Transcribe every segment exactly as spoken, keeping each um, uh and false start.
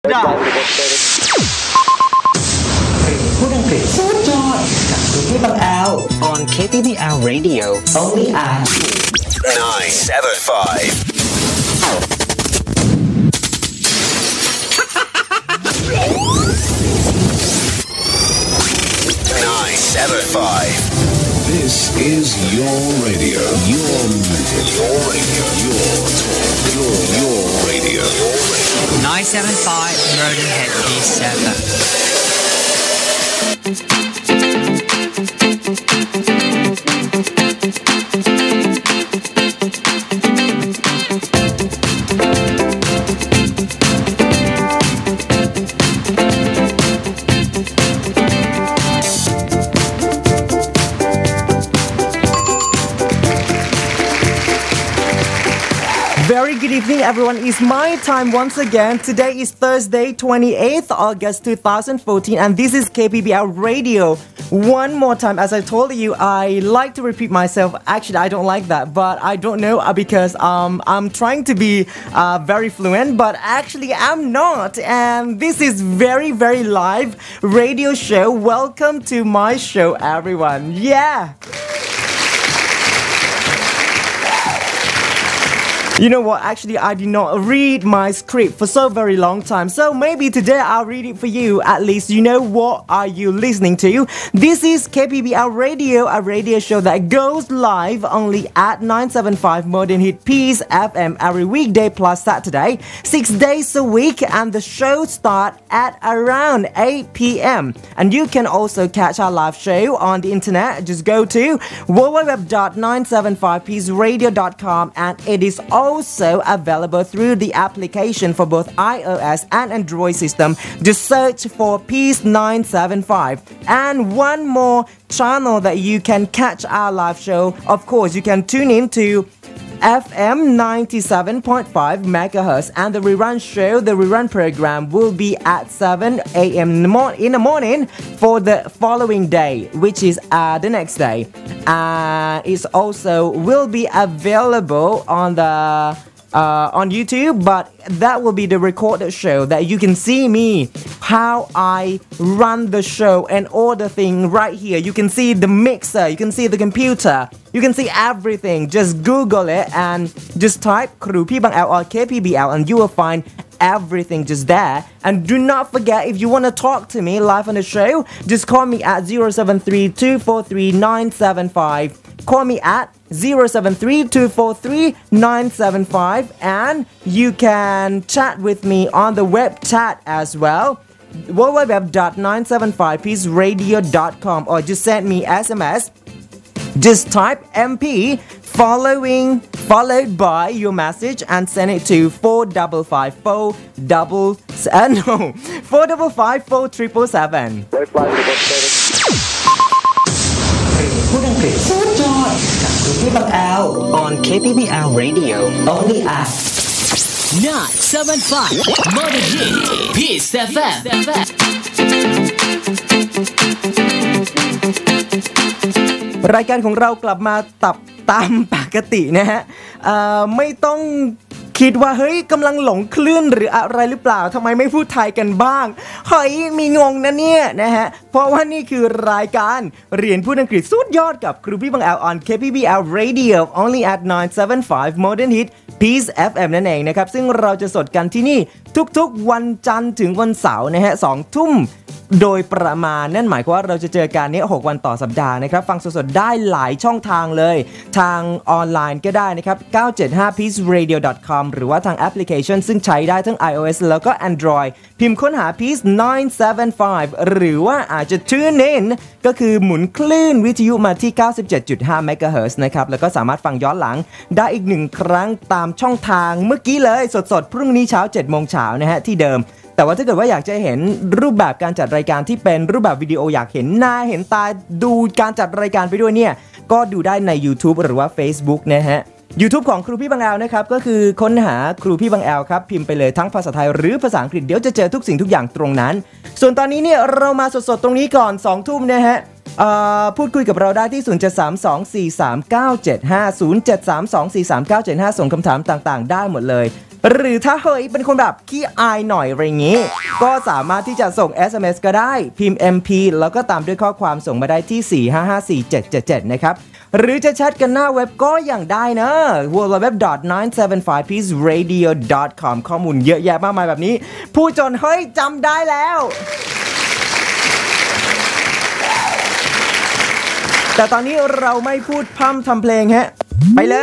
พูดอังกฤษสุดยอดกับครูพี่บังแอล on เค พี บี แอล Radio only at nine seven five nine seven five This is your radio, your music, your radio, your talk, your your radio. nine seven five Murderhead East seven. Very good evening, everyone. It's my time once again. Today is Thursday, twenty-eighth August twenty fourteen, and this is K P B L Radio. One more time, as I told you, I like to repeat myself. Actually, I don't like that, but I don't know because um, I'm trying to be uh, very fluent, but actually I'm not. And this is very, very live radio show. Welcome to my show, everyone. Yeah. You know what, actually I did not read my script for so very long time, so maybe today I'll read it for you. At least you know what are you listening to. This is K P B L Radio, a radio show that goes live only at nine seven five Modern Hit Peace F M every weekday plus Saturday, six days a week, and the show starts at around eight p.m. And you can also catch our live show on the internet. Just go to w w w dot nine seven five peace radio dot com, and it is all also available through the application for both iOS and Android system. Just search for Peace nine seven five. And one more channel that you can catch our live show. Of course, you can tune in to F M ninety-seven point five megahertz, and the rerun show, the rerun program will be at seven a.m. in the, mor- in the morning for the following day, which is uh, the next day. And uh, it also will be available on the Uh, on YouTube, but that will be the recorded show that you can see me, how I run the show and all the thing right here. You can see the mixer, you can see the computer, you can see everything. Just Google it and just type ครูพี่บังแอล or เค พี บี แอล and you will find everything just there. And do not forget, if you want to talk to me live on the show, just call me at zero seven three two four three nine seven five. Call me at zero seven three two four three nine seven five, and you can chat with me on the web chat as well, w w w dot nine seven five peace radio dot com, or just send me S M S. Just type M P following followed by your message and send it to four five five four double uh, no four five five four triple seven. พูดอังกฤษสุดยอดกับครูพี่บังแอล on เค พี บี แอล Radio only at nine seven five Modern Hit Peace เอฟ เอ็มรายการของเรากลับมาตับตามปกตินะฮะไม่ต้องคิดว่าเฮ้ยกำลังหลงคลื่นหรืออะไรหรือเปล่าทำไมไม่พูดไทยกันบ้างเฮ้ยมีงงนะเนี่ยนะฮะเพราะว่านี่คือรายการเรียนพูดอังกฤษสุดยอดกับครูพี่บังแอล on เค พี บี แอล Radio only at nine seven five Modern Hit Peace เอฟ เอ็ม นั่นเองนะครับซึ่งเราจะสดกันที่นี่ทุกๆวันจันทร์ถึงวันเสาร์นะฮะสองทุ่มโดยประมาณนั่นหมายความว่าเราจะเจอกันนี้หกวันต่อสัปดาห์นะครับฟังสดๆได้หลายช่องทางเลยทางออนไลน์ก็ได้นะครับเก้าเจ็ดห้า peace radio dot com หรือว่าทางแอปพลิเคชันซึ่งใช้ได้ทั้ง iOS แล้วก็ Android พิมพ์ค้นหา Peace nine seven five หรือว่าอาจจะ tune in ก็คือหมุนคลื่นวิทยุมาที่ เก้าสิบเจ็ดจุดห้า เมกะเฮิรตซ์ นะครับแล้วก็สามารถฟังย้อนหลังได้อีกหนึ่งครั้งตามช่องทางเมื่อกี้เลยสดๆพรุ่งนี้เช้า เจ็ดโมงเช้านะฮะที่เดิมแต่ว่าถ้าเกิดว่าอยากจะเห็นรูปแบบการจัดรายการที่เป็นรูปแบบวิดีโออยากเห็นหน้าเห็นตาดูการจัดรายการไปด้วยเนี่ยก็ดูได้ใน YouTube หรือว่า Facebook นะฮะ YouTube ของครูพี่บังแอลนะครับก็คือค้นหาครูพี่บังแอลครับพิมพ์ไปเลยทั้งภาษาไทยหรือภาษาอังกฤษเดี๋ยวจะเจอทุกสิ่งทุกอย่างตรงนั้นส่วนตอนนี้เนี่ยเรามาสดๆตรงนี้ก่อน สองทุ่มนะฮะพูดคุยกับเราได้ที่ศูนย์ เจ็ด สาม สอง สี่ สาม เก้า เจ็ด ห้า ศูนย์ เจ็ด สาม สอง สี่ สาม เก้า เจ็ด ห้าส่งคำถามต่างๆได้หมดเลยหรือถ้าเฮ้ยเป็นคนแบบขี้อายหน่อยอะไรอย่างงี้ก็สามารถที่จะส่ง เอส เอ็ม เอส ก็ได้พิมพ์ เอ็ม พี แล้วก็ตามด้วยข้อความส่งมาได้ที่สี่ ห้า ห้า สี่ เจ็ด เจ็ด เจ็ดนะครับหรือจะแชทกันหน้าเว็บก็อย่างได้นะ ดับเบิลยู ดับเบิลยู ดับเบิลยู ดอท ไนน์ เซเว่น ไฟว์ พีซ เรดิโอ ดอท คอม ข้อมูลเยอะแยะมากมายแบบนี้พูดจนเฮ้ยจำได้แล้วแต่ตอนนี้เราไม่พูดพร่ำทำเพลงฮะไปเลย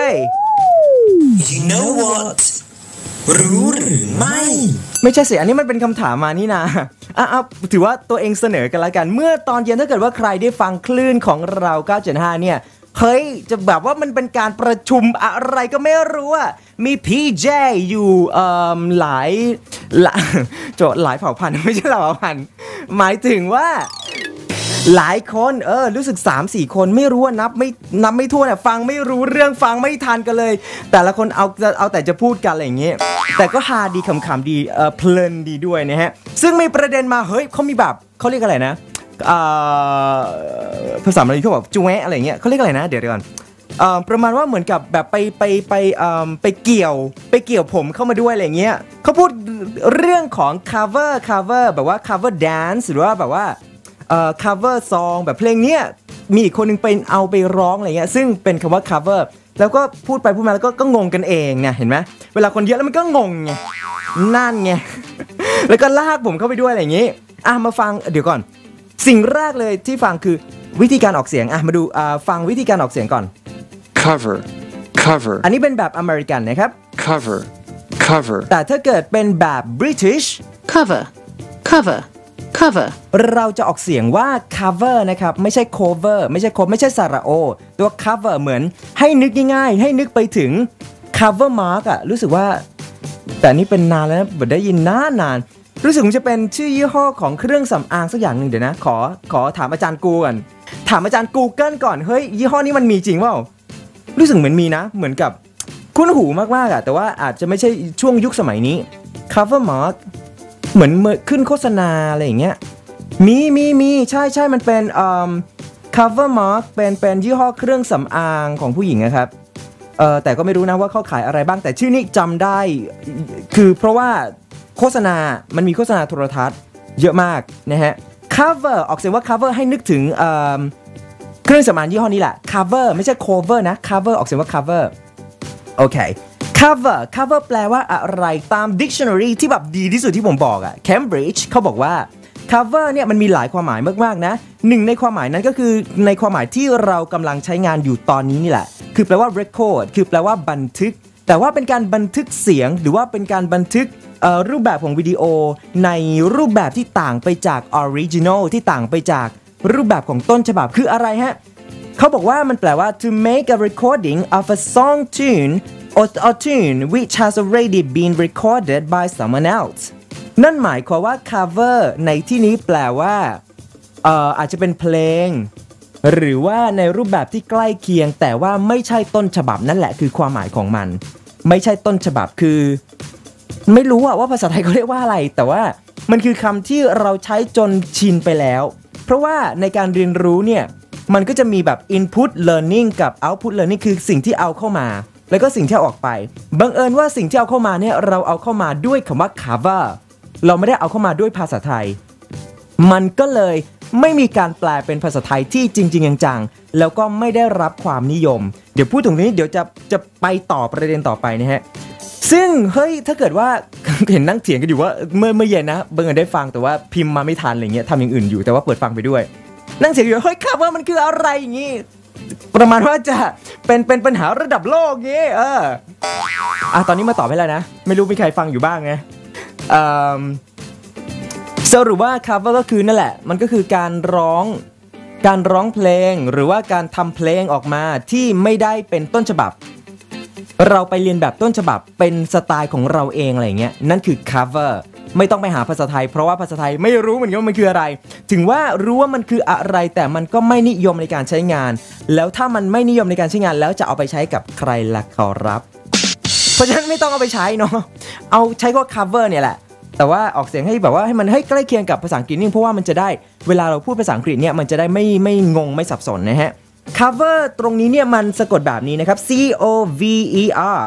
You know what รู้หรือไม่ไม่ใช่สิอันนี้มันเป็นคำถามมานี่นะอ่ะถือว่าตัวเองเสนอกันละกันเมื่อตอนเย็นถ้าเกิดว่าใครได้ฟังคลื่นของเราเก้าเจ็ดห้าเนี่ยเฮ้ยจะแบบว่ามันเป็นการประชุมอะไรก็ไม่รู้อ่ะมีพีเจอยู่เอ่อหลายหลายโจหลายเผ่าพันธุ์ไม่ใช่หลายเผ่าพันธุ์หมายถึงว่าหลายคนเออรู้สึก สามสี่ คนไม่รู้ว่านับไม่นับไม่ทั่วเนี่ยฟังไม่รู้เรื่องฟังไม่ทันกันเลยแต่ละคนเอาเอาแต่จะพูดกันอะไรอย่างเงี้ยแต่ก็ฮาดีขำๆดีเออเพลินดีด้วยนะฮะซึ่งมีประเด็นมาเฮ้ยเขามีแบบเขาเรียกอะไรนะอ่าภาษาอังกฤษเขาบอกจุ๊ะอะไรอย่างเงี้ยเขาเรียกอะไรนะเดี๋ยวก่อนเอ่อประมาณว่าเหมือนกับแบบไปไปไปเอ่อไปเกี่ยวไปเกี่ยวผมเข้ามาด้วยอะไรอย่างเงี้ยเขาพูดเรื่องของ cover cover แบบว่า cover dance หรือว่าแบบว่าเอ่อ cover song แบบเพลงเนี้ยมีอีกคนนึงไปเอาไปร้องอะไรเงี้ยซึ่งเป็นคำว่า cover แล้วก็พูดไปพูดมาแล้วก็ก็งงกันเองเนี่ยเห็นไหมเวลาคนเยอะแล้วมันก็งงไงนั่นไง แล้วก็ลากผมเข้าไปด้วยอะไรอย่างงี้อ่ะมาฟังเดี๋ยวก่อนสิ่งแรกเลยที่ฟังคือวิธีการออกเสียงอ่ะมาดูอ่าฟังวิธีการออกเสียงก่อน cover cover อันนี้เป็นแบบอเมริกันนะครับ cover cover แต่ถ้าเกิดเป็นแบบ British cover cover cover เราจะออกเสียงว่า cover นะครับไม่ใช่ cover ไม่ใช่ cover ไม่ใช่สระโอตัว cover เหมือนให้นึกง่ายๆให้นึกไปถึง cover mark อะรู้สึกว่าแต่นี่เป็นนานแล้วนะบ่ได้ยินนานนานรู้สึกมันจะเป็นชื่อยี่ห้อของเครื่องสำอางสักอย่างหนึ่งเดี๋ยวนะขอขอถามอาจารย์กูก่อนถามอาจารย์ Google ก่อนเฮ้ยยี่ห้อนี้มันมีจริงเปล่ารู้สึกเหมือนมีนะเหมือนกับคุ้นหูมากๆอะแต่ว่าอาจจะไม่ใช่ช่วงยุคสมัยนี้ cover markเหมือนขึ้นโฆษณาอะไรอย่างเงี้ยมีมีมีใช่ใช่มันเป็นเอ่อ cover mark เป็นเป็นยี่ห้อเครื่องสำอางของผู้หญิงนะครับเอ่อแต่ก็ไม่รู้นะว่าเขาขายอะไรบ้างแต่ชื่อนี้จำได้คือเพราะว่าโฆษณามันมีโฆษณาโทรทัศน์เยอะมากนะฮะ cover ออกเสียงว่า cover ให้นึกถึงเอ่อเครื่องสำอางยี่ห้อนี้แหละ cover ไม่ใช่ cover นะ cover ออกเสียงว่า cover โอเคcover cover แปลว่าอะไรตาม dictionary ที่แบบดีที่สุดที่ผมบอกอะ Cambridge เขาบอกว่า cover เนี่ยมันมีหลายความหมายมากๆนะหนึ่งในความหมายนั้นก็คือในความหมายที่เรากำลังใช้งานอยู่ตอนนี้นี่แหละคือแปลว่า record คือแปลว่าบันทึกแต่ว่าเป็นการบันทึกเสียงหรือว่าเป็นการบันทึกรูปแบบของวิดีโอในรูปแบบที่ต่างไปจาก original ที่ต่างไปจากรูปแบบของต้นฉบับคืออะไรฮะเขาบอกว่ามันแปลว่า to make a recording of a song tune or a tune which has already been recorded by someone else นั่นหมายความว่า cover ในที่นี้แปลว่าเอ่ออาจจะเป็นเพลงหรือว่าในรูปแบบที่ใกล้เคียงแต่ว่าไม่ใช่ต้นฉบับนั่นแหละคือความหมายของมันไม่ใช่ต้นฉบับคือไม่รู้ว่าภาษาไทยเขาเรียกว่าอะไรแต่ว่ามันคือคำที่เราใช้จนชินไปแล้วเพราะว่าในการเรียนรู้เนี่ยมันก็จะมีแบบ input learning กับ output learning คือสิ่งที่เอาเข้ามาแล้วก็สิ่งที่เอาออกไปบังเอิญว่าสิ่งที่เอาเข้ามาเนี่ยเราเอาเข้ามาด้วยคำว่า cover เราไม่ได้เอาเข้ามาด้วยภาษาไทยมันก็เลยไม่มีการแปลเป็นภาษาไทยที่จริงๆจังๆแล้วก็ไม่ได้รับความนิยมเดี๋ยวพูดถึงนี้เดี๋ยวจะจะไปต่อประเด็นต่อไปนะฮะซึ่งเฮ้ยถ้าเกิดว่า เห็นนั่งเถียงกันอยู่ว่าเมื่อเมื่อเย็นนะบังเอิญได้ฟังแต่ว่าพิมพ์มาไม่ทันอะไรเงี้ยทำอย่างอื่นอยู่แต่ว่าเปิดฟังไปด้วยนั่งเถียงอยู่เฮ้ยcoverมันคืออะไรอย่างงี้ประมาณว่าจะเป็นเป็นปัญหาระดับโลกงี้เอออ่ะตอนนี้มาตอบให้แล้วนะไม่รู้มีใครฟังอยู่บ้างไงเอ่อสรุปว่า cover ก็คือนั่นแหละมันก็คือการร้องการร้องเพลงหรือว่าการทำเพลงออกมาที่ไม่ได้เป็นต้นฉบับเราไปเรียนแบบต้นฉบับเป็นสไตล์ของเราเองอะไรเงี้ยนั่นคือ cover ไม่ต้องไปหาภาษาไทยเพราะว่าภาษาไทยไม่รู้เหมือนกันว่ามันคืออะไรถึงว่ารู้ว่ามันคืออะไรแต่มันก็ไม่นิยมในการใช้งานแล้วถ้ามันไม่นิยมในการใช้งานแล้วจะเอาไปใช้กับใครล่ะขอรับเพราะฉะนั้นไม่ต้องเอาไปใช้เนาะเอาใช้ก็ cover เนี่ยแหละแต่ว่าออกเสียงให้แบบว่าให้มันให้ใกล้เคียงกับภาษาอังกฤษนิดนึงเพราะว่ามันจะได้เวลาเราพูดภาษาอังกฤษเนี่ยมันจะได้ไม่ไม่งงไม่สับสนนะฮะ cover ตรงนี้เนี่ยมันสะกดแบบนี้นะครับ C O V E R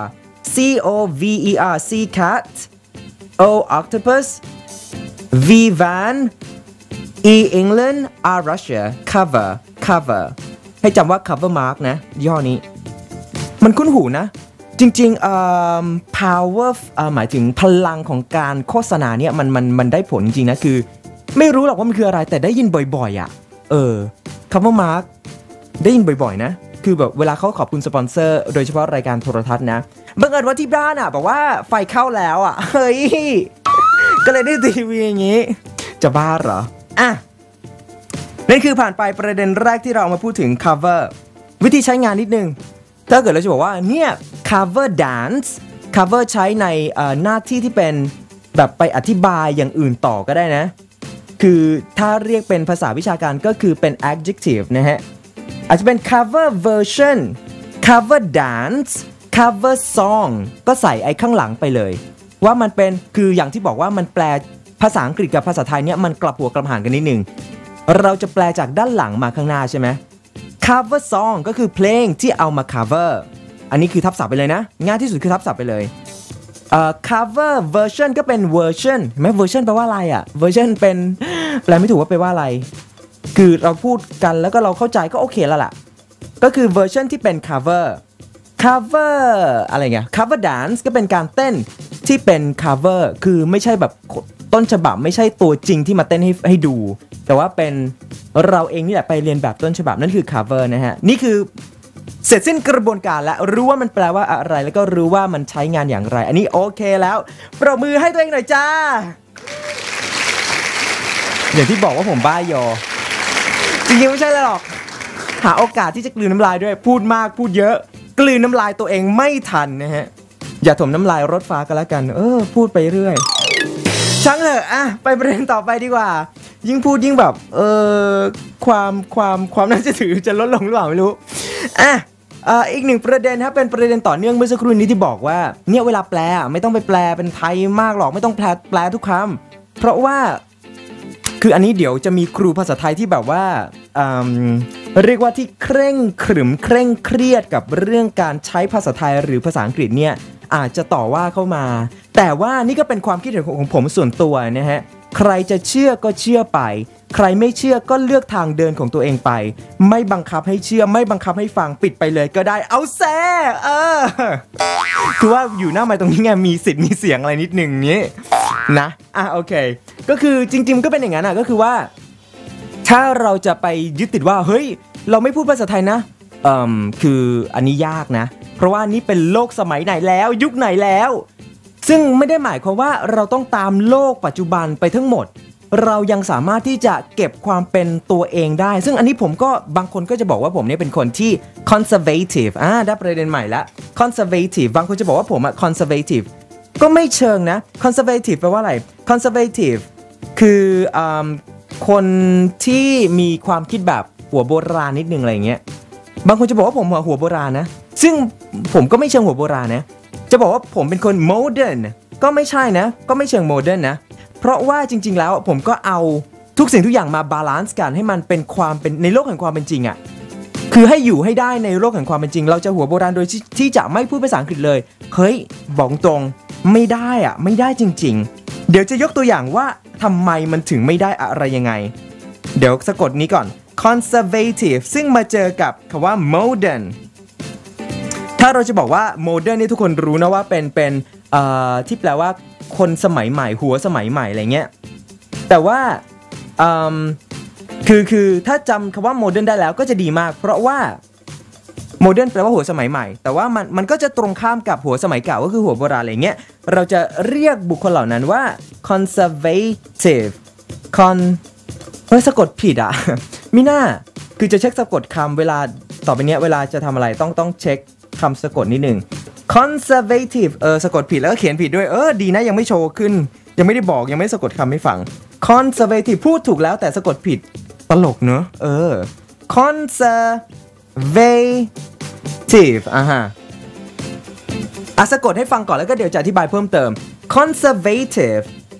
C O V E R C cat O octopus V van E England R Russia cover cover ให้จำว่า cover mark นะยี่ห้อนี้มันคุ้นหูนะจริงๆเอ่อ power เอ่อหมายถึงพลังของการโฆษณาเนี่ยมันมันมันได้ผลจริงๆนะคือไม่รู้หรอกว่ามันคืออะไรแต่ได้ยินบ่อยๆอ่ะเออ cover mark ได้ยินบ่อยๆนะคือแบบเวลาเขาขอบคุณสปอนเซอร์โดยเฉพาะรายการโทรทัศน์นะบังเอิญว่าที่บ้านอ่ะบอกว่าไฟเข้าแล้วอ่ะเฮ้ยก็เลยได้ทีวีอย่างงี้จะบ้าเหรออ่ะนั่นคือผ่านไปประเด็นแรกที่เราเอามาพูดถึง cover วิธีใช้งานนิดนึงถ้าเกิดเราจะบอกว่าเนี่ย cover dance cover ใช้ในหน้าที่ที่เป็นแบบไปอธิบายอย่างอื่นต่อก็ได้นะคือถ้าเรียกเป็นภาษาวิชาการก็คือเป็น adjective นะฮะอาจจะเป็น cover version cover dance cover song ก็ใส่ไอ้ข้างหลังไปเลยว่ามันเป็นคืออย่างที่บอกว่ามันแปลภาษาอังกฤษกับภาษาไทยเนี่ยมันกลับหัวกลับหางกันนิดนึงเราจะแปลจากด้านหลังมาข้างหน้าใช่ไหม cover song ก็คือเพลงที่เอามา cover อันนี้คือทับศัพท์ไปเลยนะง่ายที่สุดคือทับศัพท์ไปเลยเอ่อ cover version ก็เป็น version เห็นไหม version แปลว่าอะไรอ่ะ version เป็นแปลไม่ถูกว่าแปลว่าอะไรคือเราพูดกันแล้วก็เราเข้าใจก็โอเคแล้วล่ะก็คือ version ที่เป็น cover cover อะไรเงี้ย cover dance ก็เป็นการเต้นที่เป็น cover คือไม่ใช่แบบต้นฉบับไม่ใช่ตัวจริงที่มาเต้นให้ให้ดูแต่ว่าเป็นเราเองนี่แหละไปเรียนแบบต้นฉบับนั่นคือ cover นะฮะนี่คือเสร็จสิ้นกระบวนการแล้วรู้ว่ามันแปลว่าอะไรแล้วก็รู้ว่ามันใช้งานอย่างไรอันนี้โอเคแล้วปรบมือให้ตัวเองหน่อยจ้าอย่างที่บอกว่าผมบ้ายอจริงๆไม่ใช่หรอกหาโอกาสที่จะกลืนน้ำลายด้วยพูดมากพูดเยอะกลืนน้ำลายตัวเองไม่ทันนะฮะอย่าถมน้ำลายรถฟ้ากันแล้วกันเออพูดไปเรื่อยช่างเถอะอ่ะไปประเด็นต่อไปดีกว่ายิ่งพูดยิ่งแบบเออความความความน่าจะถือจะลดลงหรือเปล่าไม่รู้อ่ะอ่าอีกหนึ่งประเด็นครับเป็นประเด็นต่อเนื่องเมื่อสักครู่นี้ที่บอกว่าเนี่ยเวลาแปลไม่ต้องไปแปลเป็นไทยมากหรอกไม่ต้องแปลแปลทุกคำเพราะว่าคืออันนี้เดี๋ยวจะมีครูภาษาไทยที่แบบว่าเรียกว่าที่เคร่งขรึมเคร่งเครียดกับเรื่องการใช้ภาษาไทยหรือภาษาอังกฤษเนี่ยอาจจะต่อว่าเข้ามาแต่ว่านี่ก็เป็นความคิดเห็นของผมส่วนตัวนะฮะใครจะเชื่อก็เชื่อไปใครไม่เชื่อก็เลือกทางเดินของตัวเองไปไม่บังคับให้เชื่อไม่บังคับให้ฟังปิดไปเลยก็ได้เอาแซ่เออคือว่าอยู่หน้าไมค์ตรงนี้ไงมีสิทธิ์มีเสียงอะไรนิดนึงนี้นะอ่ะโอเคก็คือจริงๆก็เป็นอย่างนั้นอ่ะก็คือว่าถ้าเราจะไปยึดติดว่าเฮ้ยเราไม่พูดภาษาไทยนะเอ่อคืออันนี้ยากนะเพราะว่านี่เป็นโลกสมัยไหนแล้วยุคไหนแล้วซึ่งไม่ได้หมายความว่าเราต้องตามโลกปัจจุบันไปทั้งหมดเรายังสามารถที่จะเก็บความเป็นตัวเองได้ซึ่งอันนี้ผมก็บางคนก็จะบอกว่าผมเนี่ยเป็นคนที่ conservative อ่าได้ประเด็นใหม่ละ conservative บางคนจะบอกว่าผมอะ conservative ก็ไม่เชิงนะ conservative แปลว่าอะไร conservative คืออ่าคนที่มีความคิดแบบหัวโบราณนิดนึงอะไรอย่างเงี้ยบางคนจะบอกว่าผมหัวโบราณนะซึ่งผมก็ไม่เชิงหัวโบราณนะจะบอกว่าผมเป็นคนโมเดิร์นก็ไม่ใช่นะก็ไม่เชิงโมเดิร์นนะเพราะว่าจริงๆแล้วผมก็เอาทุกสิ่งทุกอย่างมาบาลานซ์กันให้มันเป็นความเป็นในโลกแห่งความเป็นจริงอ่ะคือให้อยู่ให้ได้ในโลกแห่งความเป็นจริงเราจะหัวโบราณโดยที่จะไม่พูดภาษาอังกฤษเลยเฮ้ยบอกตรงไม่ได้อ่ะไม่ได้จริงๆเดี๋ยวจะยกตัวอย่างว่าทำไมมันถึงไม่ได้อะไรยังไงเดี๋ยวสะกดนี้ก่อน conservative ซึ่งมาเจอกับคำว่า modern ถ้าเราจะบอกว่า modern นี่ทุกคนรู้นะว่าเป็นเป็นเอ่อที่แปลว่าคนสมัยใหม่หัวสมัยใหม่อะไรเงี้ยแต่ว่าคือคือถ้าจำคำว่า modern ได้แล้วก็จะดีมากเพราะว่า modern แปลว่าหัวสมัยใหม่แต่ว่ามันมันก็จะตรงข้ามกับหัวสมัยเก่าก็คือหัวโบราณอะไรเงี้ยเราจะเรียกบุคคลเหล่านั้นว่า conservative con เฮ้ยสะกดผิดอ่ะมิน่าคือจะเช็คสะกดคำเวลาต่อไปเนี้ยเวลาจะทำอะไรต้องต้องเช็คคำสะกดนิดนึง conservative เออสะกดผิดแล้วก็เขียนผิดด้วยเออดีนะยังไม่โชว์ขึ้นยังไม่ได้บอกยังไม่สะกดคำให้ฟัง conservative พูดถูกแล้วแต่สะกดผิดตลกเนอะเออ conservative อ่ะฮะอ่ะสะกดให้ฟังก่อนแล้วก็เดี๋ยวจะอธิบายเพิ่มเติม conservative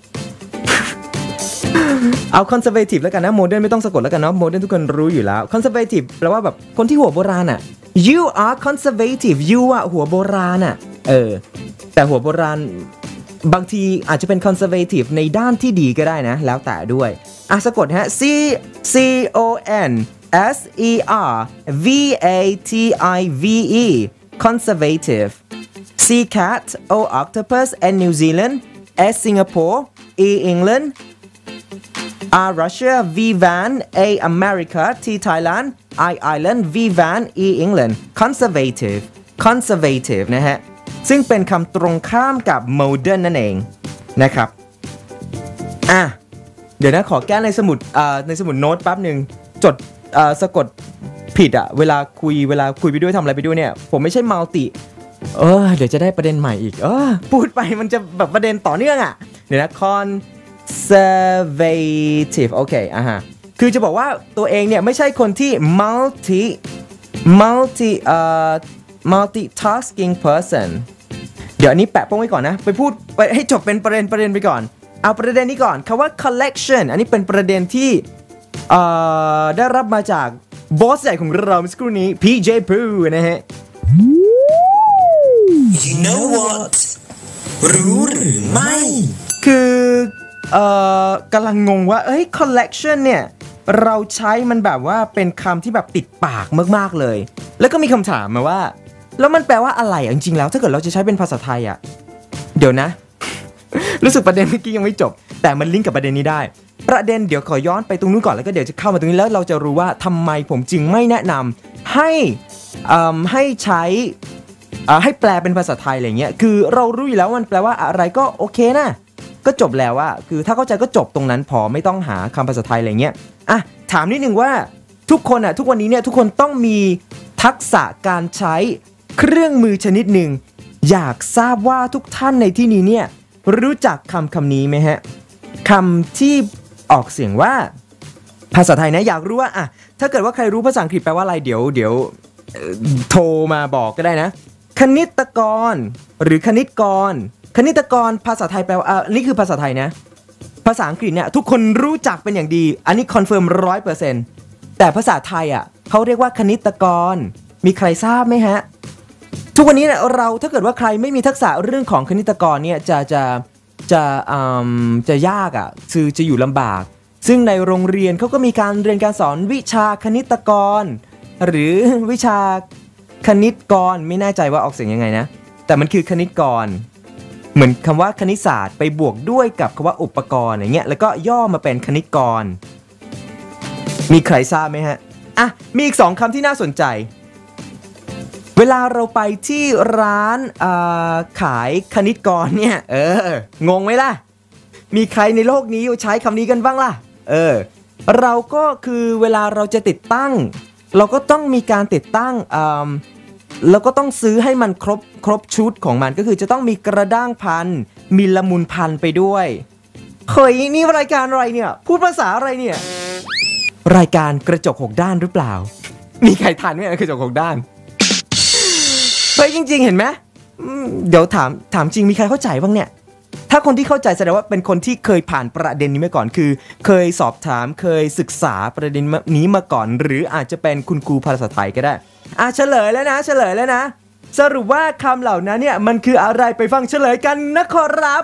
เอา conservative แล้วกันนะ modern ไม่ต้องสะกดแล้วกันเนาะ modern ทุกคนรู้อยู่แล้ว conservative แปลว่าแบบคนที่หัวโบราณอ่ะ you are conservative you อ่ะหัวโบราณอ่ะเออแต่หัวโบราณบางทีอาจจะเป็น conservative ในด้านที่ดีก็ได้นะแล้วแต่ด้วยอ่ะสะกดฮะ C C O N S E R V A T I V E conservative C cat O octopus N New Zealand S Singapore E England R Russia V van A America T Thailand I Ireland V van E England conservative conservative นะฮะซึ่งเป็นคำตรงข้ามกับ modern นั่นเองนะครับอ่ะเดี๋ยวนะขอแก้ในสมุดอ่าในสมุดโน้ตแป๊บนึงจดอ่าสะกดผิดอะเวลาคุยเวลาคุยไปด้วยทำอะไรไปด้วยเนี่ยผมไม่ใช่ multi เออเดี๋ยวจะได้ประเด็นใหม่อีกเออพูดไปมันจะแบบประเด็นต่อเนื่องอะเดี๋ยวนะ conservative โอเคอ่ะฮะคือจะบอกว่าตัวเองเนี่ยไม่ใช่คนที่ multi multi เอ่อ multitasking person เดี๋ยวอันนี้แปะโป้งไว้ก่อนนะไปพูดไปให้จบเป็นประเด็นประเด็นไปก่อนเอาประเด็นนี้ก่อนคำว่า collection อันนี้เป็นประเด็นที่เอ่อได้รับมาจากบอสใหญ่ของเราเมื่อสักครู่นี้ พี เจ Poo นะฮะ You know what รู้หรือไม่คือเอ่อกำลังงงว่าเอ้ย collection เนี่ยเราใช้มันแบบว่าเป็นคำที่แบบติดปากมากๆเลยแล้วก็มีคำถามมาว่าแล้วมันแปลว่าอะไรจริงๆแล้วถ้าเกิดเราจะใช้เป็นภาษาไทยอ่ะเดี๋ยวนะ รู้สึกประเด็นเมื่อกี้ยังไม่จบแต่มันลิงก์กับประเด็นนี้ได้ประเด็นเดี๋ยวขอย้อนไปตรงนู้นก่อนแล้วก็เดี๋ยวจะเข้ามาตรงนี้แล้วเราจะรู้ว่าทำไมผมจึงไม่แนะนำให้ให้ใช้ให้แปลเป็นภาษาไทยอะไรเงี้ยคือเรารู้อยู่แล้วมันแปลว่าอะไรก็โอเคนะก็จบแล้วอะคือถ้าเข้าใจก็จบตรงนั้นพอไม่ต้องหาคำภาษาไทยอะไรเงี้ยอ่ะถามนิดนึงว่าทุกคนอะทุกวันนี้เนี่ยทุกคนต้องมีทักษะการใช้เครื่องมือชนิดหนึ่งอยากทราบว่าทุกท่านในที่นี้เนี่ยรู้จักคำคำนี้ไหมฮะคำที่ออกเสียงว่าภาษาไทยนะอยากรู้ว่าอะถ้าเกิดว่าใครรู้ภาษาอังกฤษแปลว่าอะไรเดี๋ยวเดี๋ยวโทรมาบอกก็ได้นะคณิตกรหรือคณิตกรคณิตกรภาษาไทยแปลว่าอ่ะนี่คือภาษาไทยนะภาษาอังกฤษเนี่ยทุกคนรู้จักเป็นอย่างดีอันนี้คอนเฟิร์ม ร้อยเปอร์เซ็นต์ แต่ภาษาไทยอ่ะเขาเรียกว่าคณิตกรมีใครทราบไหมฮะทุกวันนี้เนี่ยเราถ้าเกิดว่าใครไม่มีทักษะเรื่องของคณิตกรเนี่ยจะจะจะอ่าจะยากอ่ะคือจะอยู่ลำบากซึ่งในโรงเรียนเขาก็มีการเรียนการสอนวิชาคณิตกรหรือวิชาคณิตกรไม่แน่ใจว่าออกเสียงยังไงนะแต่มันคือคณิตกรเหมือนคำว่าคณิตศาสตร์ไปบวกด้วยกับคำว่าอุปกรณ์อย่างเงี้ยแล้วก็ย่อมาเป็นคณิตกรมีใครทราบไหมฮะอ่ะมีอีกสองคำที่น่าสนใจเวลาเราไปที่ร้านขายคณิตกรเนี่ยเอองงไหมล่ะมีใครในโลกนี้ใช้คำนี้กันบ้างล่ะเออเราก็คือเวลาเราจะติดตั้งเราก็ต้องมีการติดตั้งแล้วก็ต้องซื้อให้มันครบครบชุดของมันก็คือจะต้องมีกระด้างพันมีละมุนพันไปด้วยเฮ้ยนี่รายการอะไรเนี่ยพูดภาษาอะไรเนี่ยรายการกระจกหกด้านหรือเปล่ามีใครทันไหมกระจกหกด้านเฮ้ยจริงๆเห็นไหมเดี๋ยวถามถามจริงมีใครเข้าใจบ้างเนี่ยถ้าคนที่เข้าใจแสดงว่าเป็นคนที่เคยผ่านประเด็นนี้มาก่อนคือเคยสอบถามเคยศึกษาประเด็นนี้มาก่อนหรืออาจจะเป็นคุณครูภาษาไทยก็ได้อ่ะเฉลยแล้วนะเฉลยแล้วนะสรุปว่าคำเหล่านั้นเนี่ยมันคืออะไรไปฟังเฉลยกันนะครับ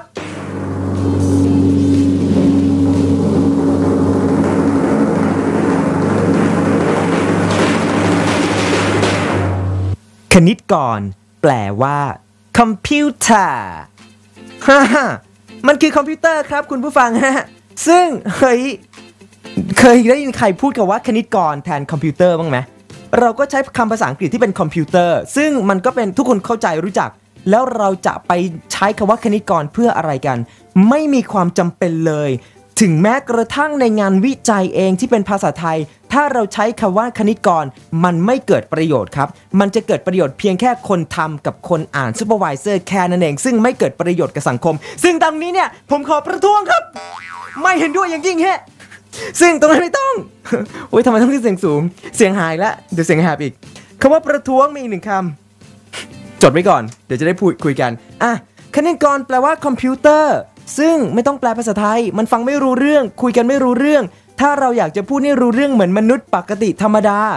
คณิตกรแปลว่าคอมพิวเตอร์ฮ่ามันคือคอมพิวเตอร์ครับคุณผู้ฟังฮะซึ่งเฮ้ยเคยได้ยินใครพูดกับว่าคณิตกรแทนคอมพิวเตอร์บ้างไหมเราก็ใช้คำภาษาอังกฤษที่เป็นคอมพิวเตอร์ซึ่งมันก็เป็นทุกคนเข้าใจรู้จักแล้วเราจะไปใช้คำว่าคณิตกรเพื่ออะไรกันไม่มีความจำเป็นเลยถึงแม้กระทั่งในงานวิจัยเองที่เป็นภาษาไทยถ้าเราใช้คำว่าคณิตกรมันไม่เกิดประโยชน์ครับมันจะเกิดประโยชน์เพียงแค่คนทำกับคนอ่านซูเปอร์วิเซอร์แค่นั้นเองซึ่งไม่เกิดประโยชน์กับสังคมซึ่งตรงนี้เนี่ยผมขอประท้วงครับไม่เห็นด้วยอย่างยิ่งฮะซึ่งตรงนั้นไม่ต้องโอ๊ยทำไมต้องขึ้นเสียงสูงเสียงหายแล้วเดี๋ยวเสียงแหบอีกคำว่าประท้วงมีอีกหนึ่งคำจดไว้ก่อนเดี๋ยวจะได้พูดคุยกันอ่ะคณิตกรแปลว่าคอมพิวเตอร์ซึ่งไม่ต้องแปลภาษาไทยมันฟังไม่รู้เรื่องคุยกันไม่รู้เรื่องถ้าเราอยากจะพูดให้รู้เรื่องเหมือนมนุษย์ปกติธรรมดา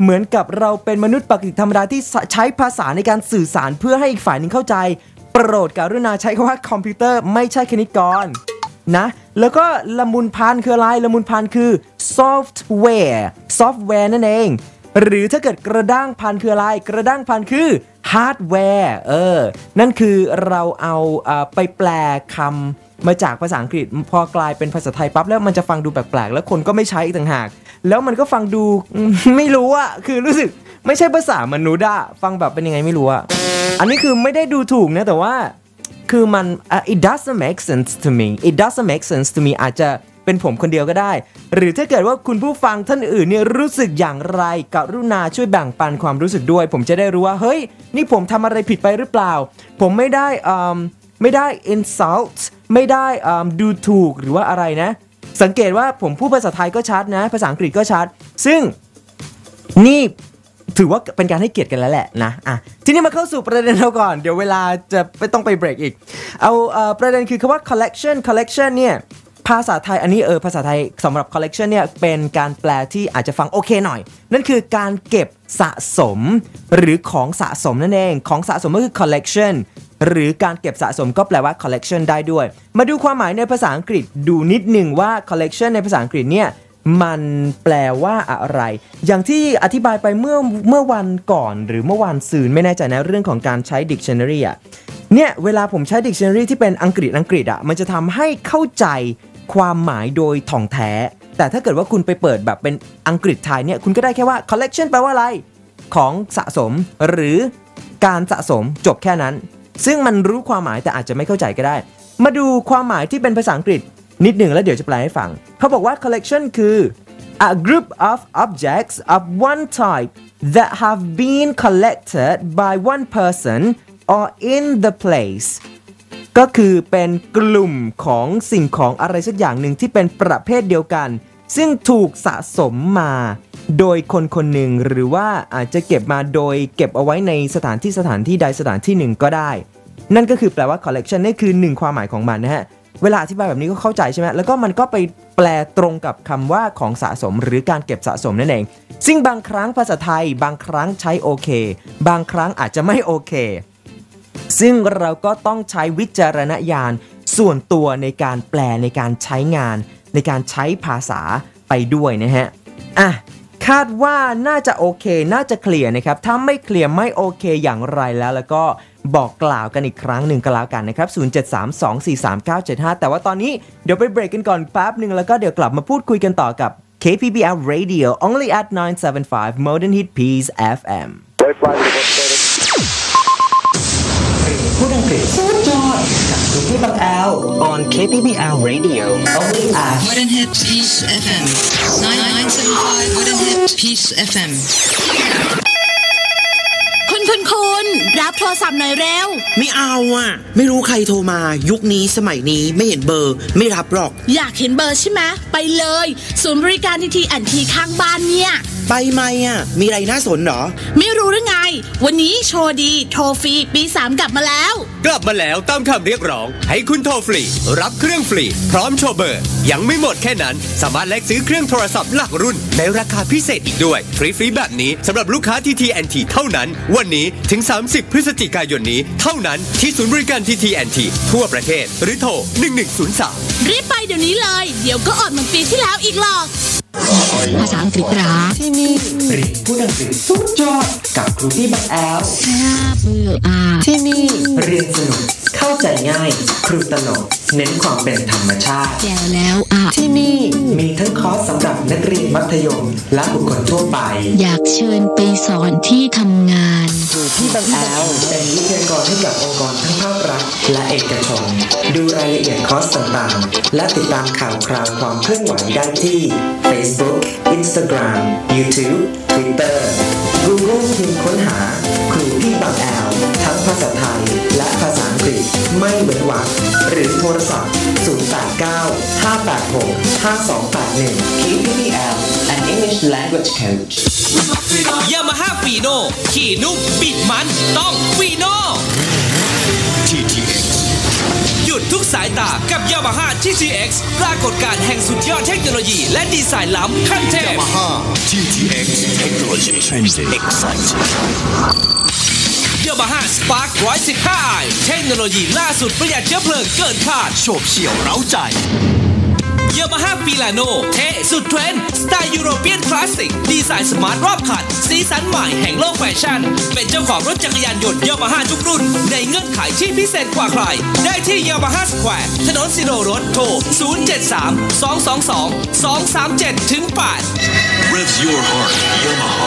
เหมือนกับเราเป็นมนุษย์ปกติธรรมดาที่ใช้ภาษาในการสื่อสารเพื่อให้อีกฝ่ายหนึ่งเข้าใจโปรดกรุณาใช้คำว่าคอมพิวเตอร์ไม่ใช่คณิตกรนะแล้วก็ละมุนพันคืออะไรละมุนพันคือซอฟต์แวร์ซอฟต์แวร์นั่นเองหรือถ้าเกิดกระด้างพันคืออะไรกระด้างพันคือฮาร์ดแวร์เออนั่นคือเราเอาเอ่อไปแปลคำมาจากภาษาอังกฤษพอกลายเป็นภาษาไทยปั๊บแล้วมันจะฟังดูแปลกๆแล้วคนก็ไม่ใช้อีกต่างหากแล้วมันก็ฟังดูไม่รู้อะคือรู้สึกไม่ใช่ภาษามนุษย์อะฟังแบบเป็นยังไงไม่รู้อะอันนี้คือไม่ได้ดูถูกนะแต่ว่าคือมัน uh, it doesn't make sense to me it doesn't make sense to me อาจจะเป็นผมคนเดียวก็ได้หรือถ้าเกิดว่าคุณผู้ฟังท่านอื่นเนี่ยรู้สึกอย่างไรกรุณาช่วยแบ่งปันความรู้สึกด้วยผมจะได้รู้ว่าเฮ้ยนี่ผมทำอะไรผิดไปหรือเปล่าผมไม่ได้ไม่ได้ insult ไม่ได้ดูถูกหรือว่าอะไรนะสังเกตว่าผมพูดภาษาไทยก็ชัดนะภาษาอังกฤษก็ชัดซึ่งนี่ถือว่าเป็นการให้เกียรติกันแล้วแหละนะอ่ะทีนี้มาเข้าสู่ประเด็นเราก่อนเดี๋ยวเวลาจะไม่ต้องไปเบรกอีกเอาเอ่อประเด็นคือคำว่า collection collection เนี่ยภาษาไทยอันนี้เออภาษาไทยสำหรับ collection เนี่ยเป็นการแปลที่อาจจะฟังโอเคหน่อยนั่นคือการเก็บสะสมหรือของสะสมนั่นเองของสะสมก็คือ collection หรือการเก็บสะสมก็แปลว่า collection ได้ด้วยมาดูความหมายในภาษาอังกฤษดูนิดหนึ่งว่า collection ในภาษาอังกฤษเนี่ยมันแปลว่าอะไรอย่างที่อธิบายไปเมื่อเมื่อวันก่อนหรือเมื่อวันซืนไม่แน่ใจนะเรื่องของการใช้ dictionary อ่ะเนี่ยเวลาผมใช้ dictionary ที่เป็นอังกฤษอังกฤษอ่ะมันจะทำให้เข้าใจความหมายโดยถ่องแท้แต่ถ้าเกิดว่าคุณไปเปิดแบบเป็นอังกฤษไทยเนี่ยคุณก็ได้แค่ว่า collection แปลว่าอะไรของสะสมหรือการสะสมจบแค่นั้นซึ่งมันรู้ความหมายแต่อาจจะไม่เข้าใจก็ได้มาดูความหมายที่เป็นภาษาอังกฤษนิดหนึ่งแล้วเดี๋ยวจะแปลให้ฟังเขาบอกว่า collection คือ a group of objects of one type that have been collected by one person or in the place ก็คือเป็นกลุ่มของสิ่งของอะไรสักอย่างหนึ่งที่เป็นประเภทเดียวกันซึ่งถูกสะสมมาโดยคนคนหนึ่งหรือว่าอาจจะเก็บมาโดยเก็บเอาไว้ในสถานที่สถานที่ใดสถานที่หนึ่งก็ได้นั่นก็คือแปลว่า collection นี่คือหนึ่งความหมายของมันนะฮะเวลาอธิบายแบบนี้ก็เข้าใจใช่ไหมแล้วก็มันก็ไปแปลตรงกับคำว่าของสะสมหรือการเก็บสะสมนั่นเองซึ่งบางครั้งภาษาไทยบางครั้งใช้โอเคบางครั้งอาจจะไม่โอเคซึ่งเราก็ต้องใช้วิจารณญาณส่วนตัวในการแปลในการใช้งานในการใช้ภาษาไปด้วยนะฮะอ่ะคาดว่าน่าจะโอเคน่าจะเคลียร์นะครับถ้าไม่เคลียร์ไม่โอเคอย่างไรแล้วแล้วก็บอกกล่าวกันอีกครั้งหนึ่งก็แล้วกันนะครับศูนย์ เจ็ด สาม สอง สี่ สาม เก้า เจ็ด ห้าแต่ว่าตอนนี้เดี๋ยวไปเบรกกันก่อนแป๊บนึงแล้วก็เดี๋ยวกลับมาพูดคุยกันต่อกับ เค พี บี แอล Radio only at ไนน์ เซเว่น ไฟว์ Modern Hit Peace เอฟ เอ็มพูดอังกฤษสุดยอดกับคุณพี่บังแอล on เค พี บี แอล Radio only at Modern Hit Peace เอฟ เอ็ม nine nine seven five Modern Hit Peace เอฟ เอ็มคุณคุณคุณรับโทรศัพท์หน่อยเร็วไม่เอาอ่ะไม่รู้ใครโทรมายุคนี้สมัยนี้ไม่เห็นเบอร์ไม่รับหรอกอยากเห็นเบอร์ใช่ไหมไปเลยศูนย์บริการทีทีแอนทีข้างบ้านเนี่ยไปไหมอ่ะมีอะไรน่าสนหรอไม่รู้หรือไงวันนี้โชว์ดีโทรฟรีปีสามกลับมาแล้วกลับมาแล้วตามคำเรียกร้องให้คุณโทรฟรีรับเครื่องฟรีพร้อมโชว์เบอร์ยังไม่หมดแค่นั้นสามารถแลกซื้อเครื่องโทรศัพท์หลักรุ่นในราคาพิเศษอีกด้วยฟรีๆแบบนี้สำหรับลูกค้า ที ที แอน ที เท่านั้นวันนี้ถึงสามสิบพฤศจิกายนนี้เท่านั้นที่ศูนย์บริการ ที ที แอน ที ทั่วประเทศหรือโทรหนึ่งหนึ่งศูนย์สามรีบไปเดี๋ยวนี้เลยเดี๋ยวก็อดเหมือนปีที่แล้วอีกหรอกภาษาอังกฤษหราที่นี่เรียนพูดอังกฤษสุดยอดกับครูพี่บังแอลที่นี่เรียนสนุกเข้าใจง่ายครูตลกเน้นความเป็นธรรมชาติแก่แล้วอ่ะที่นี่มีทั้งคอร์สสำหรับนักเรียนมัธยมและบุคคลทั่วไปอยากเชิญไปสอนที่ทำงานครูพี่บังแอลเป็นวิทยากรให้กับองค์กรทั้งภาครัฐและเอกชนดูรายละเอียดคอร์สต่างๆและติดตามข่าวคราวความเคลื่อนไหวได้ที่ Facebook Instagram YouTube Twitter Google พิมพ์ค้นหาครูพี่บังแอลทั้งภาษาไทยและภาษาอังกฤษไม่เว้นวรรคหรือโทรศัพท์ศูนย์ แปด เก้า ห้า แปด หก ห้า สอง แปด หนึ่ง เค พี บี แอล an English language coach Yamaha Fino ขี่นุ่มบิดมันต้อง Fino ที ที เอ็กซ์ ยูยุดทุกสายตากับ Yamaha ที ที เอ็กซ์ ปรากฏการณ์แห่งสุดยอดเทคโนโลยีและดีไซน์ล้ำขั้นเทพ Yamaha ที ที เอ็กซ์ Technology Trending Exciting Yamaha Spark หนึ่งร้อยสิบห้า i เทคโนโลยีล่าสุดประหยัดเชื้อเพลิงเกินคาดโฉบเฉี่ยวเร้าใจ Yamaha Filano เท่สุดเทรนด์สไตล์ยุโรเปียนคลาสสิกดีไซน์สมาร์ทรอบคันสีสันใหม่แห่งโลกแฟชั่นเป็นเจ้าของรถจักรยานยนต์ Yamaha ทุกรุ่นในเงื่อนไขที่พิเศษกว่าใครได้ที่ Yamaha Square ถนนสิโรรถโทรศูนย์ เจ็ด สาม สอง สอง สอง สอง สาม เจ็ด ถึง แปด Revs your heart Yamaha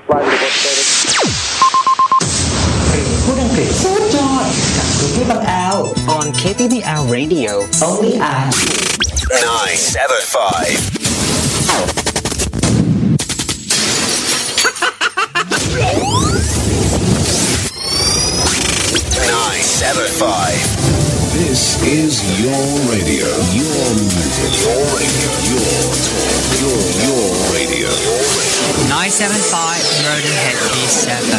พูดอังกฤษสุดยอดกับคุณพี่บังแอล on เค พี บี แอล Radio only at nine seven five nine seven five This is your radio your music your radio your talk your your radio nine seven five Murder Headpiece F M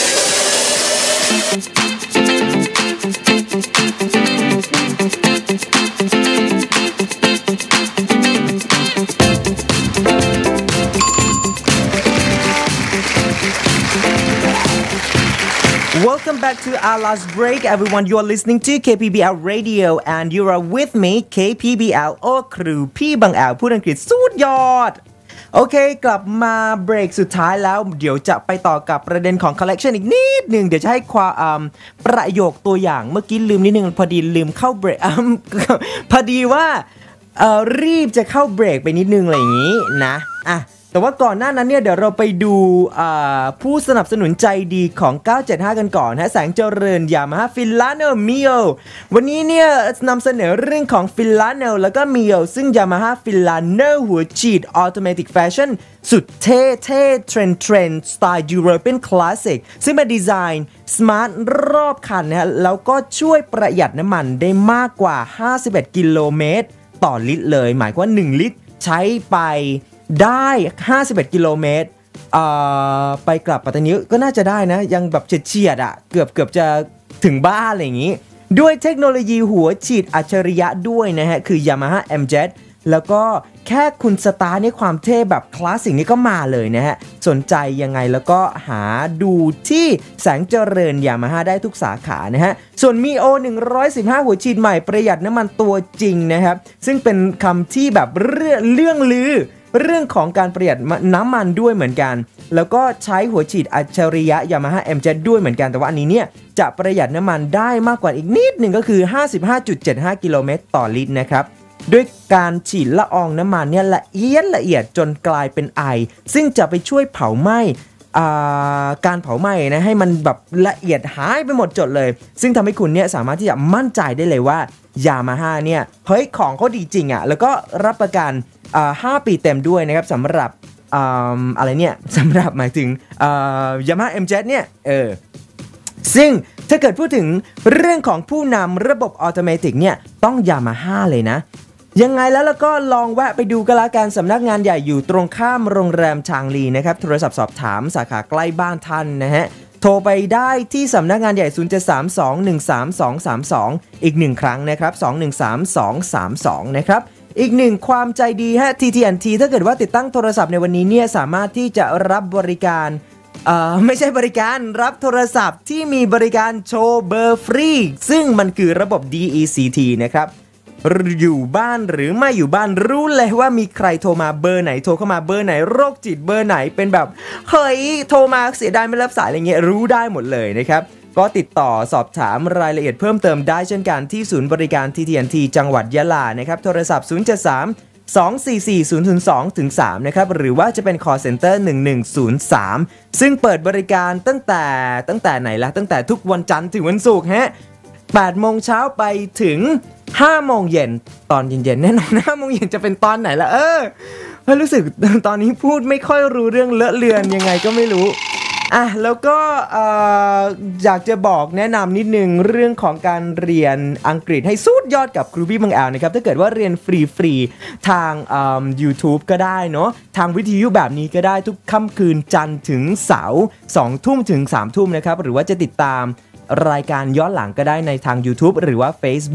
Welcome back to our last break, everyone. You are listening to เค พี บี แอล Radio, and you are with me, เค พี บี แอล โอ้ครูพี่บังแอลพูดอังกฤษสุดยอดโอเคกลับมาเบรกสุดท้ายแล้วเดี๋ยวจะไปต่อกับประเด็นของ collection อีกนิดหนึ่งเดี๋ยวจะให้ความประโยคตัวอย่างเมื่อกี้ลืมนิดนึงพอดีลืมเข้าเบรกพอดีว่ารีบจะเข้าเบรกไปนิดนึงอะไรอย่างนี้นะอ่ะแต่ว่าก่อนหน้านั้นเนี่ยเดี๋ยวเราไปดูผู้สนับสนุนใจดีของเก้าเจ็ดห้ากันก่อนฮะแสงเจริญ Yamaha Filano Mio วันนี้เนี่ยนำเสนอเรื่องของ Filano แล้วก็ Mio ซึ่ง Yamaha Filano หัวฉีด Automatic Fashion สุดเท่เท่เทรนเทรนสไตล์ European Classic ซึ่งเป็นดีไซน์สมาร์ทรอบคันนะฮะแล้วก็ช่วยประหยัดน้ำมันได้มากกว่าห้าสิบเอ็ดกิโลเมตรต่อลิตรเลยหมายความว่าหนึ่งลิตรใช้ไปได้ห้าสิบเอ็ดกิโลเมตรไปกลับปัตตานีก็น่าจะได้นะยังแบบเฉียดๆอ่ะเกือบเกือบจะถึงบ้านอะไรอย่างนี้ด้วยเทคโนโลยีหัวฉีดอัจฉริยะด้วยนะฮะคือ Yamaha เอ็ม เจ็ด แล้วก็แค่คุณสตาร์ทเนี่ยความเท่แบบคลาสสิกนี่ก็มาเลยนะฮะสนใจยังไงแล้วก็หาดูที่แสงเจริญ Yamaha ได้ทุกสาขานะฮะส่วน Mio หนึ่งร้อยสิบห้าหัวฉีดใหม่ประหยัดน้ำมันตัวจริงนะครับซึ่งเป็นคำที่แบบเรื่องเรื่องลือเรื่องของการประหยัดน้ำมันด้วยเหมือนกันแล้วก็ใช้หัวฉีดอัจฉริยะ Yamaha เอ็ม เจ็ด ด้วยเหมือนกันแต่ว่าอันนี้เนี่ยจะประหยัดน้ำมันได้มากกว่าอีกนิดหนึ่งก็คือ ห้าสิบห้าจุดเจ็ดห้า กิโลเมตรต่อลิตรนะครับด้วยการฉีดละอองน้ำมันเนี่ยละเอียดละเอียดจนกลายเป็นไอซึ่งจะไปช่วยเผาไหม้การเผาไหม้นะให้มันแบบละเอียดหายไปหมดจดเลยซึ่งทำให้คุณเนี่ยสามารถที่จะมั่นใจได้เลยว่า Yamaha เนี่ยเฮ้ยของเขาดีจริงอ่ะแล้วก็รับประกันห้าปีเต็มด้วยนะครับสำหรับอะไรเนี่ยสำหรับหมายถึง Yamaha เอ็ม เจ็ด เนี่ยเออซึ่งถ้าเกิดพูดถึงเรื่องของผู้นำระบบออโตเมติกเนี่ยต้อง Yamaha เลยนะยังไงแล้วแล้วก็ลองแวะไปดูกันละกันสำนักงานใหญ่อยู่ตรงข้ามโรงแรมชางลีนะครับโทรศัพท์สอบถามสาขาใกล้บ้านท่านนะฮะโทรไปได้ที่สำนักงานใหญ่ศูนย์ เจ็ด สาม สอง หนึ่ง สาม สอง สาม สองอีกหนึ่งครั้งนะครับสอง หนึ่ง สาม สอง สาม สองนะครับอีกหนึ่งความใจดีฮะ ที ที แอนด์ ที ถ้าเกิดว่าติดตั้งโทรศัพท์ในวันนี้เนี่ยสามารถที่จะรับบริการเอ่อไม่ใช่บริการรับโทรศัพท์ที่มีบริการโชว์เบอร์ฟรีซึ่งมันคือระบบ ดี อี ซี ที นะครับอยู่บ้านหรือไม่อยู่บ้านรู้เลยว่ามีใครโทรมาเบอร์ไหนโทรเข้ามาเบอร์ไหนโรคจิตเบอร์ไหนเป็นแบบเฮ้ยโทรมาเสียดายไม่รับสายอะไรเงี้ยรู้ได้หมดเลยนะครับก็ติดต่อสอบถามรายละเอียดเพิ่มเติมได้เช่นกันที่ศูนย์บริการ ที ที แอนด์ ที จังหวัดยะลานะครับโทรศัพท์ศูนย์ เจ็ด สาม สอง สี่ สี่ ศูนย์ ศูนย์ สอง ถึง สามนะครับหรือว่าจะเป็น call center หนึ่ง หนึ่ง ศูนย์ สามซึ่งเปิดบริการตั้งแต่ตั้งแต่ไหนล่ะตั้งแต่ทุกวันจันทร์ถึงวันศุกร์ฮะแปดโมงเช้าไปถึงห้าโมงเย็นตอนเย็นๆแน่นอนห้าโมงเย็นจะเป็นตอนไหนล่ะเออเฮ้ยรู้สึกตอนนี้พูดไม่ค่อยรู้เรื่องเลอะเลือนยังไงก็ไม่รู้อ่ะแล้วก็อยากจะบอกแนะนำนิดนึงเรื่องของการเรียนอังกฤษให้สุดยอดกับครูพี่บังแอลนะครับถ้าเกิดว่าเรียนฟรีๆทาง YouTube ก็ได้เนาะทางวิทยุแบบนี้ก็ได้ทุกค่ำคืนจันทร์ถึงเสาร์สองทุ่มถึงสามทุ่มนะครับหรือว่าจะติดตามรายการย้อนหลังก็ได้ในทาง YouTube หรือว่า Facebook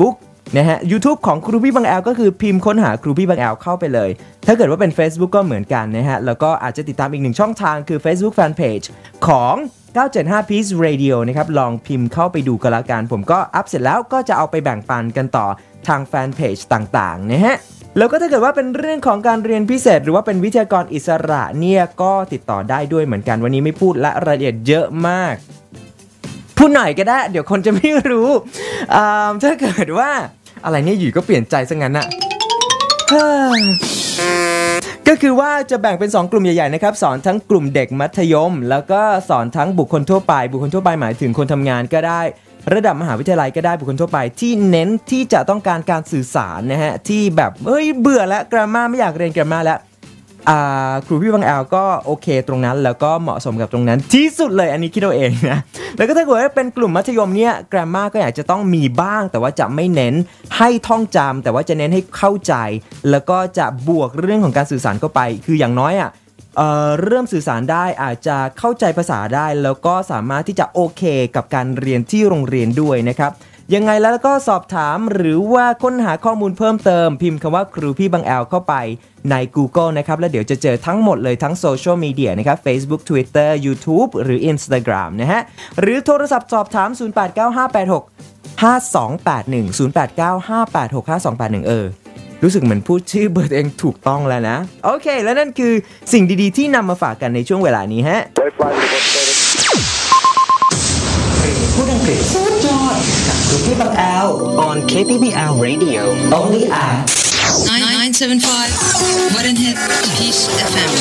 นะฮะ YouTube ของครูพี่บางแอลก็คือพิมพ์ค้นหาครูพี่บางแอลเข้าไปเลยถ้าเกิดว่าเป็น Facebook ก็เหมือนกันนะฮะแล้วก็อาจจะติดตามอีกหนึ่งช่องทางคือ Facebook Fanpage ของเก้าเจ็ดห้า Peace Radio นะครับลองพิมพ์เข้าไปดูกันละกันผมก็อัพเสร็จแล้วก็จะเอาไปแบ่งปันกันต่อทางแฟนเพจต่างๆนะฮะแล้วก็ถ้าเกิดว่าเป็นเรื่องของการเรียนพิเศษหรือว่าเป็นวิทยากรอิสระเนี่ยก็ติดต่อได้ด้วยเหมือนกันวันนี้ไม่พูดและรายละเอียดเยอะมากพูดหน่อยก็ได้เดี๋ยวคนจะไม่รู้ถ้าเกิดว่าอะไรเนี่ยอยู่ก็เปลี่ยนใจซะงั้นอะก็คือว่าจะแบ่งเป็นสองกลุ่มใหญ่ๆนะครับสอนทั้งกลุ่มเด็กมัธยมแล้วก็สอนทั้งบุคคลทั่วไปบุคคลทั่วไปหมายถึงคนทำงานก็ได้ระดับมหาวิทยาลัยก็ได้บุคคลทั่วไปที่เน้นที่จะต้องการการสื่อสารนะฮะที่แบบเฮ้ยเบื่อแล้ว grammar ไม่อยากเรียน grammar แล้วครูพี่บางแอลก็โอเคตรงนั้นแล้วก็เหมาะสมกับตรงนั้นที่สุดเลยอันนี้คิดเอาเองนะแล้วก็ถ้าเกิดว่าเป็นกลุ่มมัธยมเนี่ย grammar ก็อยากจะต้องมีบ้างแต่ว่าจะไม่เน้นให้ท่องจำแต่ว่าจะเน้นให้เข้าใจแล้วก็จะบวกเรื่องของการสื่อสารเข้าไปคืออย่างน้อยอ่ะเอ่อเริ่มสื่อสารได้อาจจะเข้าใจภาษาได้แล้วก็สามารถที่จะโอเคกับการเรียนที่โรงเรียนด้วยนะครับยังไงแล้วก็สอบถามหรือว่าค้นหาข้อมูลเพิ่มเติมพิมพ์คำว่าครูพี่บางแอลเข้าไปใน Google นะครับแล้วเดี๋ยวจะเจอทั้งหมดเลยทั้งโซเชียลมีเดียนะครับ Facebook Twitter YouTube หรือ Instagram นะฮะหรือโทรศัพท์สอบถาม ศูนย์ แปด เก้า ห้า แปด หก ห้า สอง แปด หนึ่ง ศูนย์ แปด เก้า ห้า แปด หก ห้า สอง แปด หนึ่งเออรู้สึกเหมือนพูดชื่อเบอร์ตัวเองถูกต้องแล้วนะโอเคและนั่นคือสิ่งดีๆที่นำมาฝากกันในช่วงเวลานี้ฮะพูดอังกฤษสุดยอดกับครูพี่บางแอล on เค พี บี แอล Radio only at nine seventy-five Modern Hit Peace เอฟ เอ็ม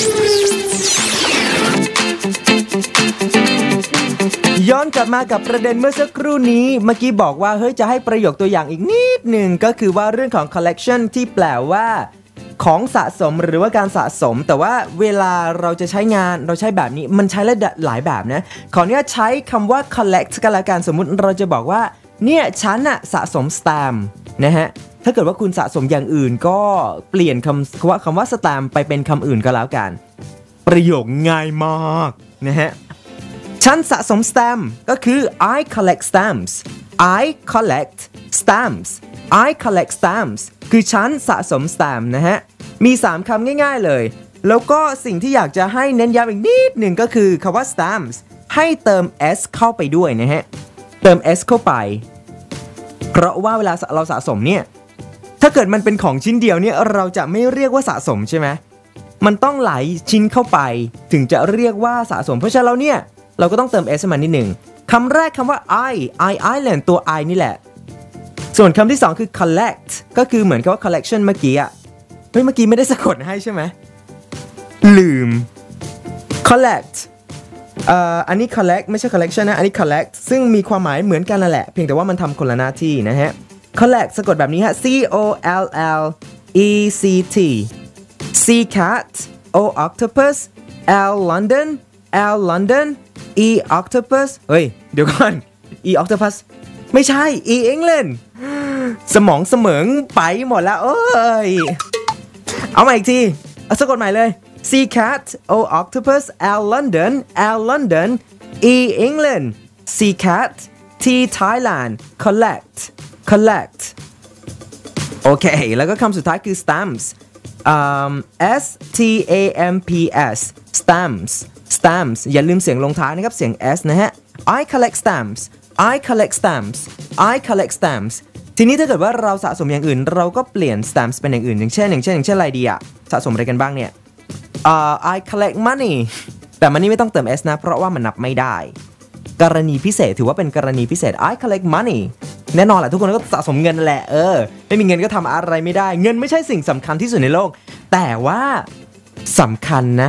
ย้อนกลับมากับประเด็นเมื่อสักครู่นี้เมื่อกี้บอกว่าเฮ้ยจะให้ประโยคตัวอย่างอีกนิดหนึ่งก็คือว่าเรื่องของ collection ที่แปลว่าของสะสมหรือว่าการสะสมแต่ว่าเวลาเราจะใช้งานเราใช้แบบนี้มันใช้หลายแบบนะขออนุญาตใช้คำว่า collect กันละกันสมมุติเราจะบอกว่าเนี่ยฉันอะสะสมสแตมป์นะฮะถ้าเกิดว่าคุณสะสมอย่างอื่นก็เปลี่ยนคำว่าคำว่าสแตมป์ไปเป็นคำอื่นก็แล้วกันประโยคง่ายมากนะฮะฉันสะสมสแตมป์ก็คือ I collect stamps I collect stamps I collect stamps คือฉันสะสมสแตมป์นะฮะมีสามคำง่ายๆเลยแล้วก็สิ่งที่อยากจะให้เน้นย้ำอีกนิดหนึ่งก็คือคำว่า stamps ให้เติม s เข้าไปด้วยนะฮะเติม s เข้าไปเพราะว่าเวลาเราสะสมเนี่ยถ้าเกิดมันเป็นของชิ้นเดียวเนี่ยเราจะไม่เรียกว่าสะสมใช่ไหมมันต้องหลายชิ้นเข้าไปถึงจะเรียกว่าสะสมเพราะฉะนั้นเราเนี่ยเราก็ต้องเติม s มานิดหนึ่งคำแรกคำว่า I I Island ตัว I นี่แหละส่วนคำที่สองคือ collect ก็คือเหมือนกับว่า collection เมื่อกี้อ่ะเฮ้ยเมื่อกี้ไม่ได้สะกดให้ใช่ไหมลืม collect เอ่ออันนี้ collect ไม่ใช่ collection นะอันนี้ collect ซึ่งมีความหมายเหมือนกันนั่นแหละเพียงแต่ว่ามันทำคนละหน้าที่นะฮะ collect สะกดแบบนี้ฮะ C O L L E C T C cat O octopus L London L London E octopus เฮ้ยเดี๋ยวก่อน E octopus ไม่ใช่ E England สมองเสมิงไปหมดแล้วเอ้ยเอาใหม่อีกทีเอาสะกดใหม่เลย C cat O octopus L London L London E England C cat T Thailand collect collect โอเคแล้วก็คำสุดท้ายคือ stamps um, S T A M P S stamps stamps อย่าลืมเสียงลงท้ายนะครับเสียง S นะฮะ I collect stamps I collect stamps I collect stamps ทีนี้ถ้าเกิดว่าเราสะสมอย่างอื่นเราก็เปลี่ยน stamps เป็นอย่างอื่นอย่างเช่นอย่างเช่นอย่างเช่นอะไรดีอะสะสมอะไรกันบ้างเนี่ย uh, I collect money แต่มันนี่ไม่ต้องเติม S นะเพราะว่ามันนับไม่ได้กรณีพิเศษถือว่าเป็นกรณีพิเศษ I collect money แน่นอนแหละทุกคนก็สะสมเงินแหละเออไม่มีเงินก็ทำอะไรไม่ได้เงินไม่ใช่สิ่งสำคัญที่สุดในโลกแต่ว่าสำคัญนะ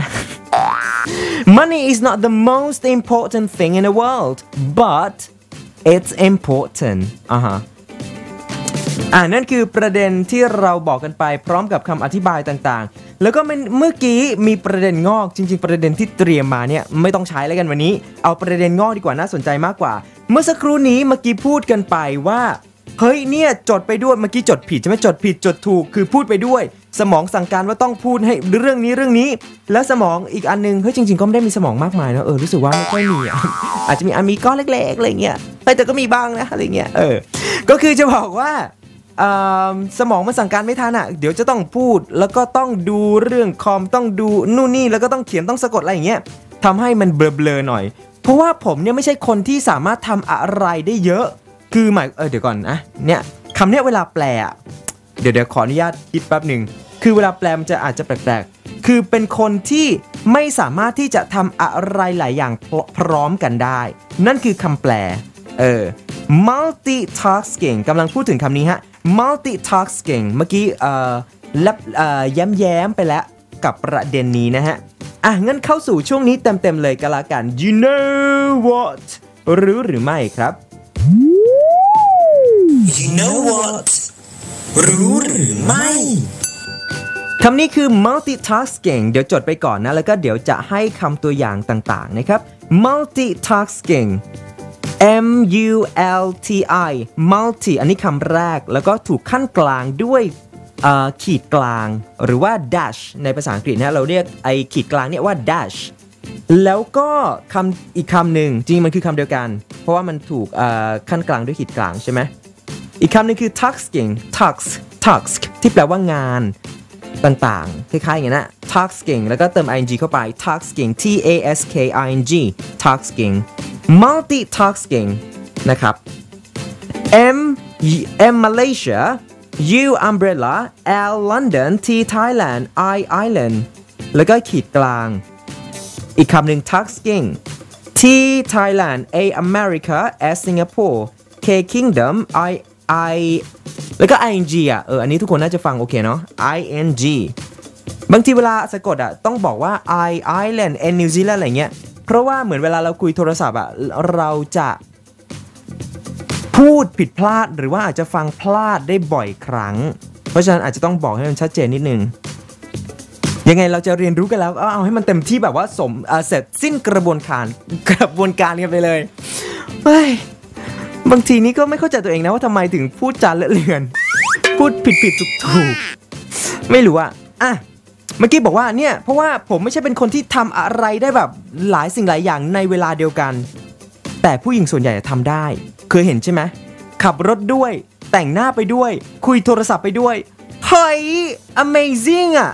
Money is not the most important thing in the world, but it's important. อ่าฮะอ่านั่นคือประเด็นที่เราบอกกันไปพร้อมกับคำอธิบายต่างๆแล้วก็เมื่อกี้มีประเด็นงอกจริงๆประเด็นที่เตรียมมาเนี่ยไม่ต้องใช้แล้วกันวันนี้เอาประเด็นงอกดีกว่าน่าสนใจมากกว่าเมื่อสักครู่นี้เมื่อกี้พูดกันไปว่าเฮ้ยเนี่ยจดไปด้วยเมื่อกี้จดผิดใช่ไหมจดผิดจดถูกคือพูดไปด้วยสมองสั่งการว่าต้องพูดให้เรื่องนี้เรื่องนี้แล้วสมองอีกอันนึงเฮ้ยจริงๆก็ไม่ได้มีสมองมากมายนะเออรู้สึกว่าไม่ค่อยมีอ่ะอาจจะมีอันมีก้อนเล็กๆอะไรเงี้ยแต่ก็มีบ้างนะอะไรเงี้ยเออก็คือจะบอกว่าสมองมันสั่งการไม่ทันอ่ะเดี๋ยวจะต้องพูดแล้วก็ต้องดูเรื่องคอมต้องดูนู่นนี่แล้วก็ต้องเขียนต้องสะกดอะไรอย่างเงี้ยทำให้มันเบลอๆหน่อยเพราะว่าผมเนี่ยไม่ใช่คนที่สามารถทำอะไรได้เยอะคือหมายเออเดี๋ยวก่อนนะเนี่ยคำเนี้ยเวลาแปลอ่ะเดี๋ยวเดี๋ยวขออนุญาตคิดแป๊บหนึ่งคือเวลาแปลมันจะอาจจะแปลกๆคือเป็นคนที่ไม่สามารถที่จะทำอะไรหลายอย่างพร้อมกันได้นั่นคือคำแปลเออ multitasking กำลังพูดถึงคำนี้ฮะ multitasking เมื่อกี้เอ่อลับเอ่อแย้มๆไปแล้วกับประเด็นนี้นะฮะอ่ะงั้นเข้าสู่ช่วงนี้เต็มๆเลยก็แล้วกัน you know what รู้หรือไม่ครับ you know what รู้หรือไม่คำนี้คือ multitasking เดี๋ยวจดไปก่อนนะแล้วก็เดี๋ยวจะให้คำตัวอย่างต่างๆนะครับ multitasking M U L T I multi อันนี้คำแรกแล้วก็ถูกขั้นกลางด้วยขีดกลางหรือว่า dash ในภาษาอังกฤษนะเราเรียกไอ้ขีดกลางเนี่ยว่า dash แล้วก็คำอีกคำหนึ่งจริงมันคือคำเดียวกันเพราะว่ามันถูกขั้นกลางด้วยขีดกลางใช่ไหมอีกคำหนึ่งคือ tasking task task ที่แปลว่างานต่างๆคล้ายๆอย่างนั้นนะ tasking แล้วก็เติม ing เข้าไป tasking T A S K I N G tasking multitasking นะครับ M M Malaysia U umbrella L London T Thailand I Island แล้วก็ขีดกลางอีกคำหนึ่ง tasking T Thailand A America S Singapore K Kingdom I I แล้วก็ ing อ่ะเอออันนี้ทุกคนน่าจะฟังโอเคเนาะ ing บางทีเวลาสะกดอ่ะต้องบอกว่า I Island and New Zealand อะไรเงี้ยเพราะว่าเหมือนเวลาเราคุยโทรศัพท์อ่ะเราจะพูดผิดพลาดหรือว่าอาจจะฟังพลาดได้บ่อยครั้งเพราะฉะนั้นอาจจะต้องบอกให้มันชัดเจนนิดนึงยังไงเราจะเรียนรู้กันแล้วเอาให้มันเต็มที่แบบว่าสมเสร็จสิ้นกระบวนการกระบวนการกันไปเลยเฮ้ยบางทีนี้ก็ไม่เข้าใจตัวเองนะว่าทำไมถึงพูดจาเลอะเลือนพูดผิดผิดถูกถูกไม่รู้อะอ่ะเมื่อกี้บอกว่าเนี่ยเพราะว่าผมไม่ใช่เป็นคนที่ทำอะไรได้แบบหลายสิ่งหลายอย่างในเวลาเดียวกันแต่ผู้หญิงส่วนใหญ่ทำได้เคยเห็นใช่ไหมขับรถด้วยแต่งหน้าไปด้วยคุยโทรศัพท์ไปด้วยเฮ้ย amazing อะ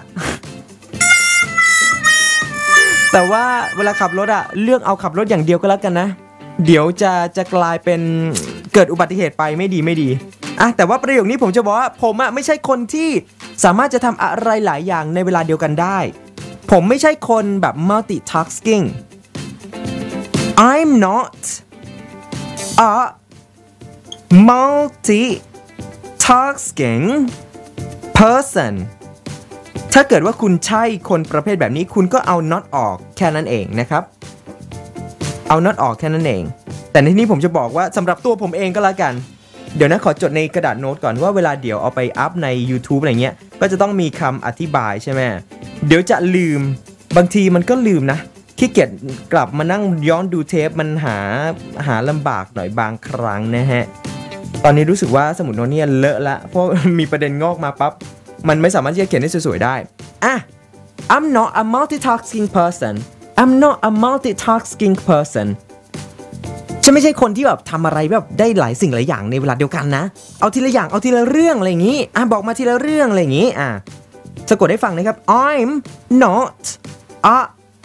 แต่ว่าเวลาขับรถอะเลือกเอาขับรถอย่างเดียวก็แล้วกันนะเดี๋ยวจะจะกลายเป็นเกิดอุบัติเหตุไปไม่ดีไม่ดีอ่ะแต่ว่าประโยคนี้ผมจะบอกว่าผมอะไม่ใช่คนที่สามารถจะทำอะไรหลายอย่างในเวลาเดียวกันได้ผมไม่ใช่คนแบบ multitasking I'm not a multitasking person ถ้าเกิดว่าคุณใช่คนประเภทแบบนี้คุณก็เอา not ออกแค่นั้นเองนะครับเอา not ออกแค่นั้นเองแต่ในที่นี้ผมจะบอกว่าสำหรับตัวผมเองก็แล้วกันเดี๋ยวนะขอจดในกระดาษโน้ตก่อนว่าเวลาเดี๋ยวเอาไปอัพใน YouTube อะไรเงี้ยก็จะต้องมีคำอธิบายใช่ไหมเดี๋ยวจะลืมบางทีมันก็ลืมนะขี้เกียจกลับมานั่งย้อนดูเทปมันหาหาลำบากหน่อยบางครั้งนะฮะตอนนี้รู้สึกว่าสมุดโน้ตเนี่ยเลอะละเพราะมีประเด็นงอกมาปั๊บมันไม่สามารถที่จะเขียนได้สวยๆได้อ่ะ I'm not a multitasking person I'm not a multitasking person ฉันไม่ใช่คนที่แบบทำอะไรแบบได้หลายสิ่งหลายอย่างในเวลาเดียวกันนะเอาทีละอย่างเอาทีละเรื่องอะไรอย่างนี้อ่ะบอกมาทีละเรื่องอะไรอย่างนี้อ่ะสะกดให้ฟังนะครับ I'm not a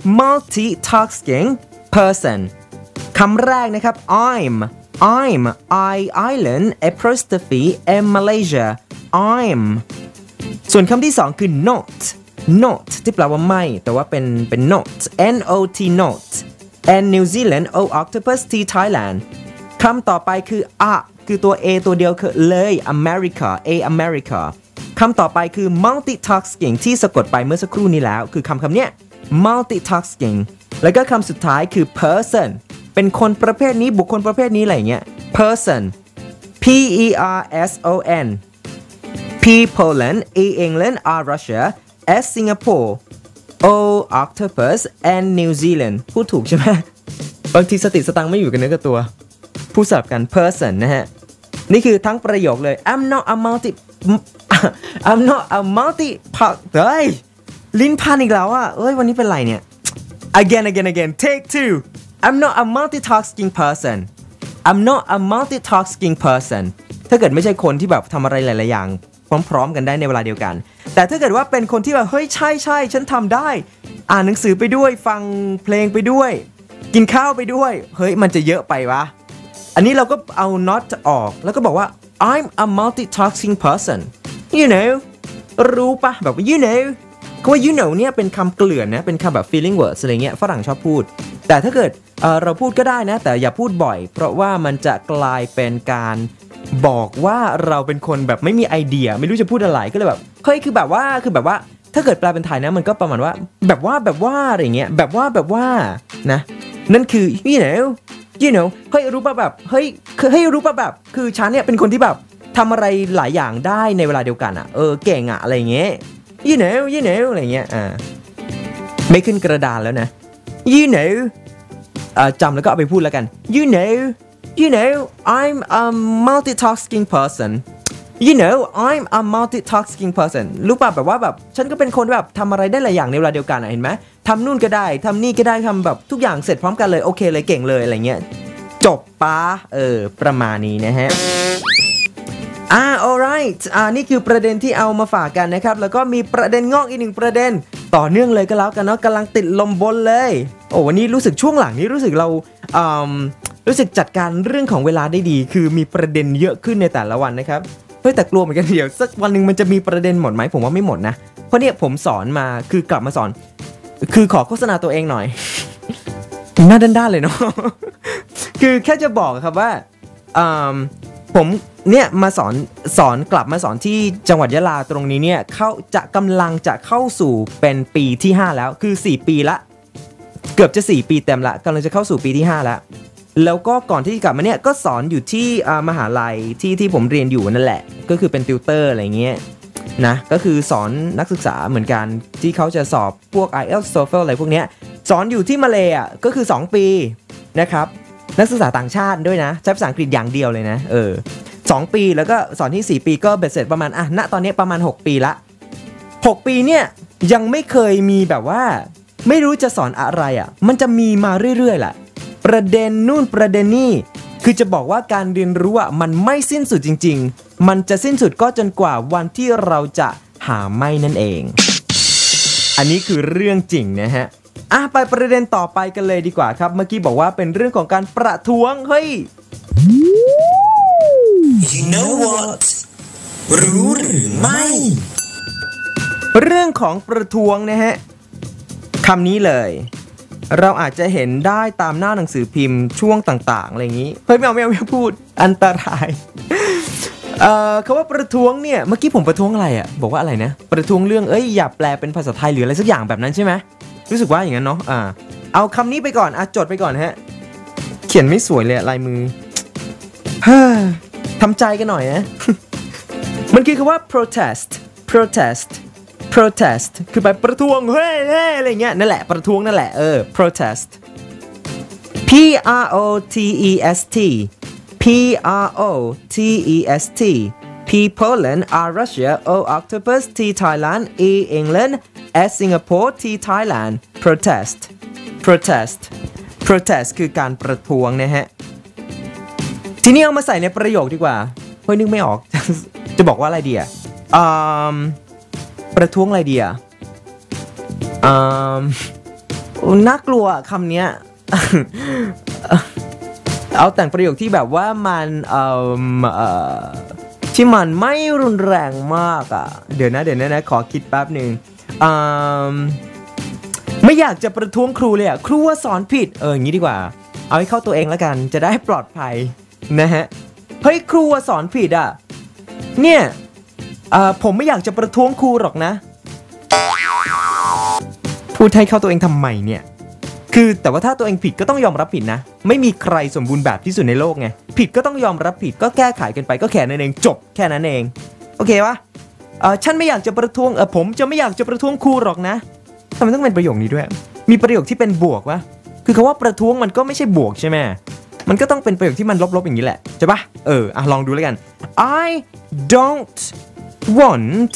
multitasking person คำแรกนะครับ I'm I'm I Island apostrophe M Malaysia I'm ส่วนคำที่สองคือ not not ที่แปลว่าไม่แต่ว่าเป็นเป็น not N O T not and New Zealand O octopus T Thailand คำต่อไปคือ a คือตัว a ตัวเดียวคือเลย America A America คำต่อไปคือ multitasking ที่สะกดไปเมื่อสักครู่นี้แล้วคือคำคำเนี้ย multitasking แล้วก็คำสุดท้ายคือ person เป็นคนประเภทนี้บุคคลประเภทนี้อะไรเงี้ย person P E R S O N P Poland E England R Russia S Singapore O octopus and New Zealand พูดถูกใช่ไหมบางทีสติสตังไม่อยู่กันเนื้อกับตัวพูดสลับกัน person นะฮะนี่คือทั้งประโยคเลย I'm not a multi I'm not a multi เฮ้ยลิ้นพันอีกแล้วอ่ะเอ้ยวันนี้เป็นไรเนี่ย again again again take two I'm not a multitasking person I'm not a multitasking person ถ้าเกิดไม่ใช่คนที่แบบทำอะไรหลายๆอย่างพร้อมๆกันได้ในเวลาเดียวกันแต่ถ้าเกิดว่าเป็นคนที่แบบเฮ้ยใช่ใช่ฉันทำได้อ่านหนังสือไปด้วยฟังเพลงไปด้วยกินข้าวไปด้วยเฮ้ยมันจะเยอะไปวะอันนี้เราก็เอา not ออกแล้วก็บอกว่า I'm a multitasking person you know รู้ปะแบบว่า you know ก็ว่า you know เนี่ยเป็นคำเกลื่อนนะเป็นคำแบบ feeling words อะไรเงี้ยฝรั่งชอบพูดแต่ถ้าเกิด เอ่อ เราพูดก็ได้นะแต่อย่าพูดบ่อยเพราะว่ามันจะกลายเป็นการบอกว่าเราเป็นคนแบบไม่มีไอเดียไม่รู้จะพูดอะไรก็เลยแบบเฮ้ยคือแบบว่าคือแบบว่าถ้าเกิดแปลเป็นไทยนะมันก็ประมาณว่าแบบว่าแบบว่าอะไรเงี้ยแบบว่าแบบว่านะนั่นคือ you know you know เฮ้ยรู้ป่ะแบบเฮ้ยคือให้รู้ป่ะแบบคือฉันเนี่ยเป็นคนที่แบบทำอะไรหลายอย่างได้ในเวลาเดียวกันอ่ะเออเก่งอ่ะอะไรเงี้ย you know you know อะไรเงี้ยอ่าไม่ขึ้นกระดานแล้วนะ you know อ่าจำแล้วก็เอาไปพูดแล้วกัน you know you know I'm a multitasking person you know I'm a multitasking person รู้ป่ะแบบว่าแบบฉันก็เป็นคนแบบทำอะไรได้หลายอย่างในเวลาเดียวกันอ่ะเห็นไหมทำนู่นก็ได้ทำนี่ก็ได้ทำแบบทุกอย่างเสร็จพร้อมกันเลยโอเคเลยเก่งเลยอะไรเงี้ยจบปะเออประมาณนี้นะฮะอ่า alright อ่านี่คือประเด็นที่เอามาฝากกันนะครับแล้วก็มีประเด็นงอกอีกหนึ่งประเด็นต่อเนื่องเลยก็แล้วกันเนาะกำลังติดลมบนเลยโอ้วันนี้รู้สึกช่วงหลังนี้รู้สึกเราอืมรู้สึกจัดการเรื่องของเวลาได้ดีคือมีประเด็นเยอะขึ้นในแต่ละวันนะครับเฮ้ยแต่กลัวเหมือนกันเดี๋ยวสักวันนึงมันจะมีประเด็นหมดไหมผมว่าไม่หมดนะเพราะเนี่ยผมสอนมาคือกลับมาสอนคือขอโฆษณาตัวเองหน่อยหน้าด้านๆเลยเนาะ คือแค่จะบอกครับว่าผมเนี่ยมาสอนสอนกลับมาสอนที่จังหวัดยะลาตรงนี้เนี่ยเข้าจะกำลังจะเข้าสู่เป็นปีที่ห้าแล้วคือสี่ปีละเกือบจะสี่ปีเต็มละกำลังจะเข้าสู่ปีที่ห้าแล้วแล้วก็ก่อนที่จะกลับมาเนี่ยก็สอนอยู่ที่มหาลัยที่ที่ผมเรียนอยู่นั่นแหละก็คือเป็นติวเตอร์อะไรเงี้ยนะก็คือสอนนักศึกษาเหมือนกันที่เขาจะสอบพวก ไอ เอล ที เอส TOEFL อะไรพวกเนี้ยสอนอยู่ที่มาเลอ่ะก็คือสองปีนะครับนักศึกษาต่างชาติด้วยนะใช้ภาษาอังกฤษอย่างเดียวเลยนะเออสองปีแล้วก็สอนที่สี่ปีก็เบ็ดเสร็จประมาณอ่ะณตอนนี้ประมาณหกปีละหกปีเนี่ยยังไม่เคยมีแบบว่าไม่รู้จะสอนอะไรอ่ะมันจะมีมาเรื่อยๆแหละประเด็นนู่นประเด็นนี่คือจะบอกว่าการเรียนรู้อ่ะมันไม่สิ้นสุดจริงๆมันจะสิ้นสุดก็จนกว่าวันที่เราจะหาไม่นั่นเองอันนี้คือเรื่องจริงนะฮะอ่ะไปประเด็นต่อไปกันเลยดีกว่าครับเมื่อกี้บอกว่าเป็นเรื่องของการประท้วงเฮ้ย You know what รู้หรือไม่เรื่องของประท้วงนะฮะคำนี้เลยเราอาจจะเห็นได้ตามหน้าหนังสือพิมพ์ช่วงต่างๆอะไรอย่างนี้เฮ้ยไม่เอาไม่เอาไม่เอาพูดอันตรายเอ่อคำว่าประท้วงเนี่ยเมื่อกี้ผมประท้วงอะไรอ่ะบอกว่าอะไรนะประท้วงเรื่องเอ้ยอย่าแปลเป็นภาษาไทยหรืออะไรสักอย่างแบบนั้นใช่ไหมรู้สึกว่าอย่างนั้นเนาะอ่าเอาคำนี้ไปก่อนอ่ะจดไปก่อนฮะเขียนไม่สวยเลยลายมือเฮ้อทำใจกันหน่อยนะมันคือคำว่า protest protest protest คือไปประท้วงเฮ้ยเฮ้ยอะไรเงี้ยนั่นแหละประท้วงนั่นแหละเออ protest P R O T E S T P R O T E S T P Poland R Russia O Octopus T Thailand E England S Singapore T Thailand protest protest protest คือการประท้วงนะฮะทีนี้เอามาใส่ในประโยคดีกว่าเฮ้ยนึกไม่ออก จะบอกว่าอะไรดีอ่ะอืมประท้วงอะไรดีอ่ะอืมน่ากลัวคำเนี้ย เอาแต่งประโยคที่แบบว่ามันเอ่อเอ่อที่มันไม่รุนแรงมากอ่ะเดี๋ยวนะเดี๋ยวนะนะขอคิดแป๊บหนึ่งอืมไม่อยากจะประท้วงครูเลยอ่ะครูว่าสอนผิดเอออย่างนี้ดีกว่าเอาให้เข้าตัวเองแล้วกันจะได้ปลอดภัยนะฮะเฮ้ยครูว่าสอนผิดอ่ะเนี่ยเอ่อผมไม่อยากจะประท้วงครูหรอกนะพูดให้เข้าตัวเองทำไมเนี่ยคือแต่ว่าถ้าตัวเองผิดก็ต้องยอมรับผิดนะไม่มีใครสมบูรณ์แบบที่สุดในโลกไงผิดก็ต้องยอมรับผิดก็แก้ไขกันไปก็แค่นั้นเองจบแค่นั้นเองโอเคปะเออฉันไม่อยากจะประท้วงเออผมจะไม่อยากจะประท้วงครูหรอกนะทำไมต้องเป็นประโยคนี้ด้วยมีประโยคที่เป็นบวกวะคือคำว่าประท้วงมันก็ไม่ใช่บวกใช่ไหมมันก็ต้องเป็นประโยคที่มันลบๆอย่างนี้แหละใช่ปะเอออ่ะลองดูแล้วกัน I don't want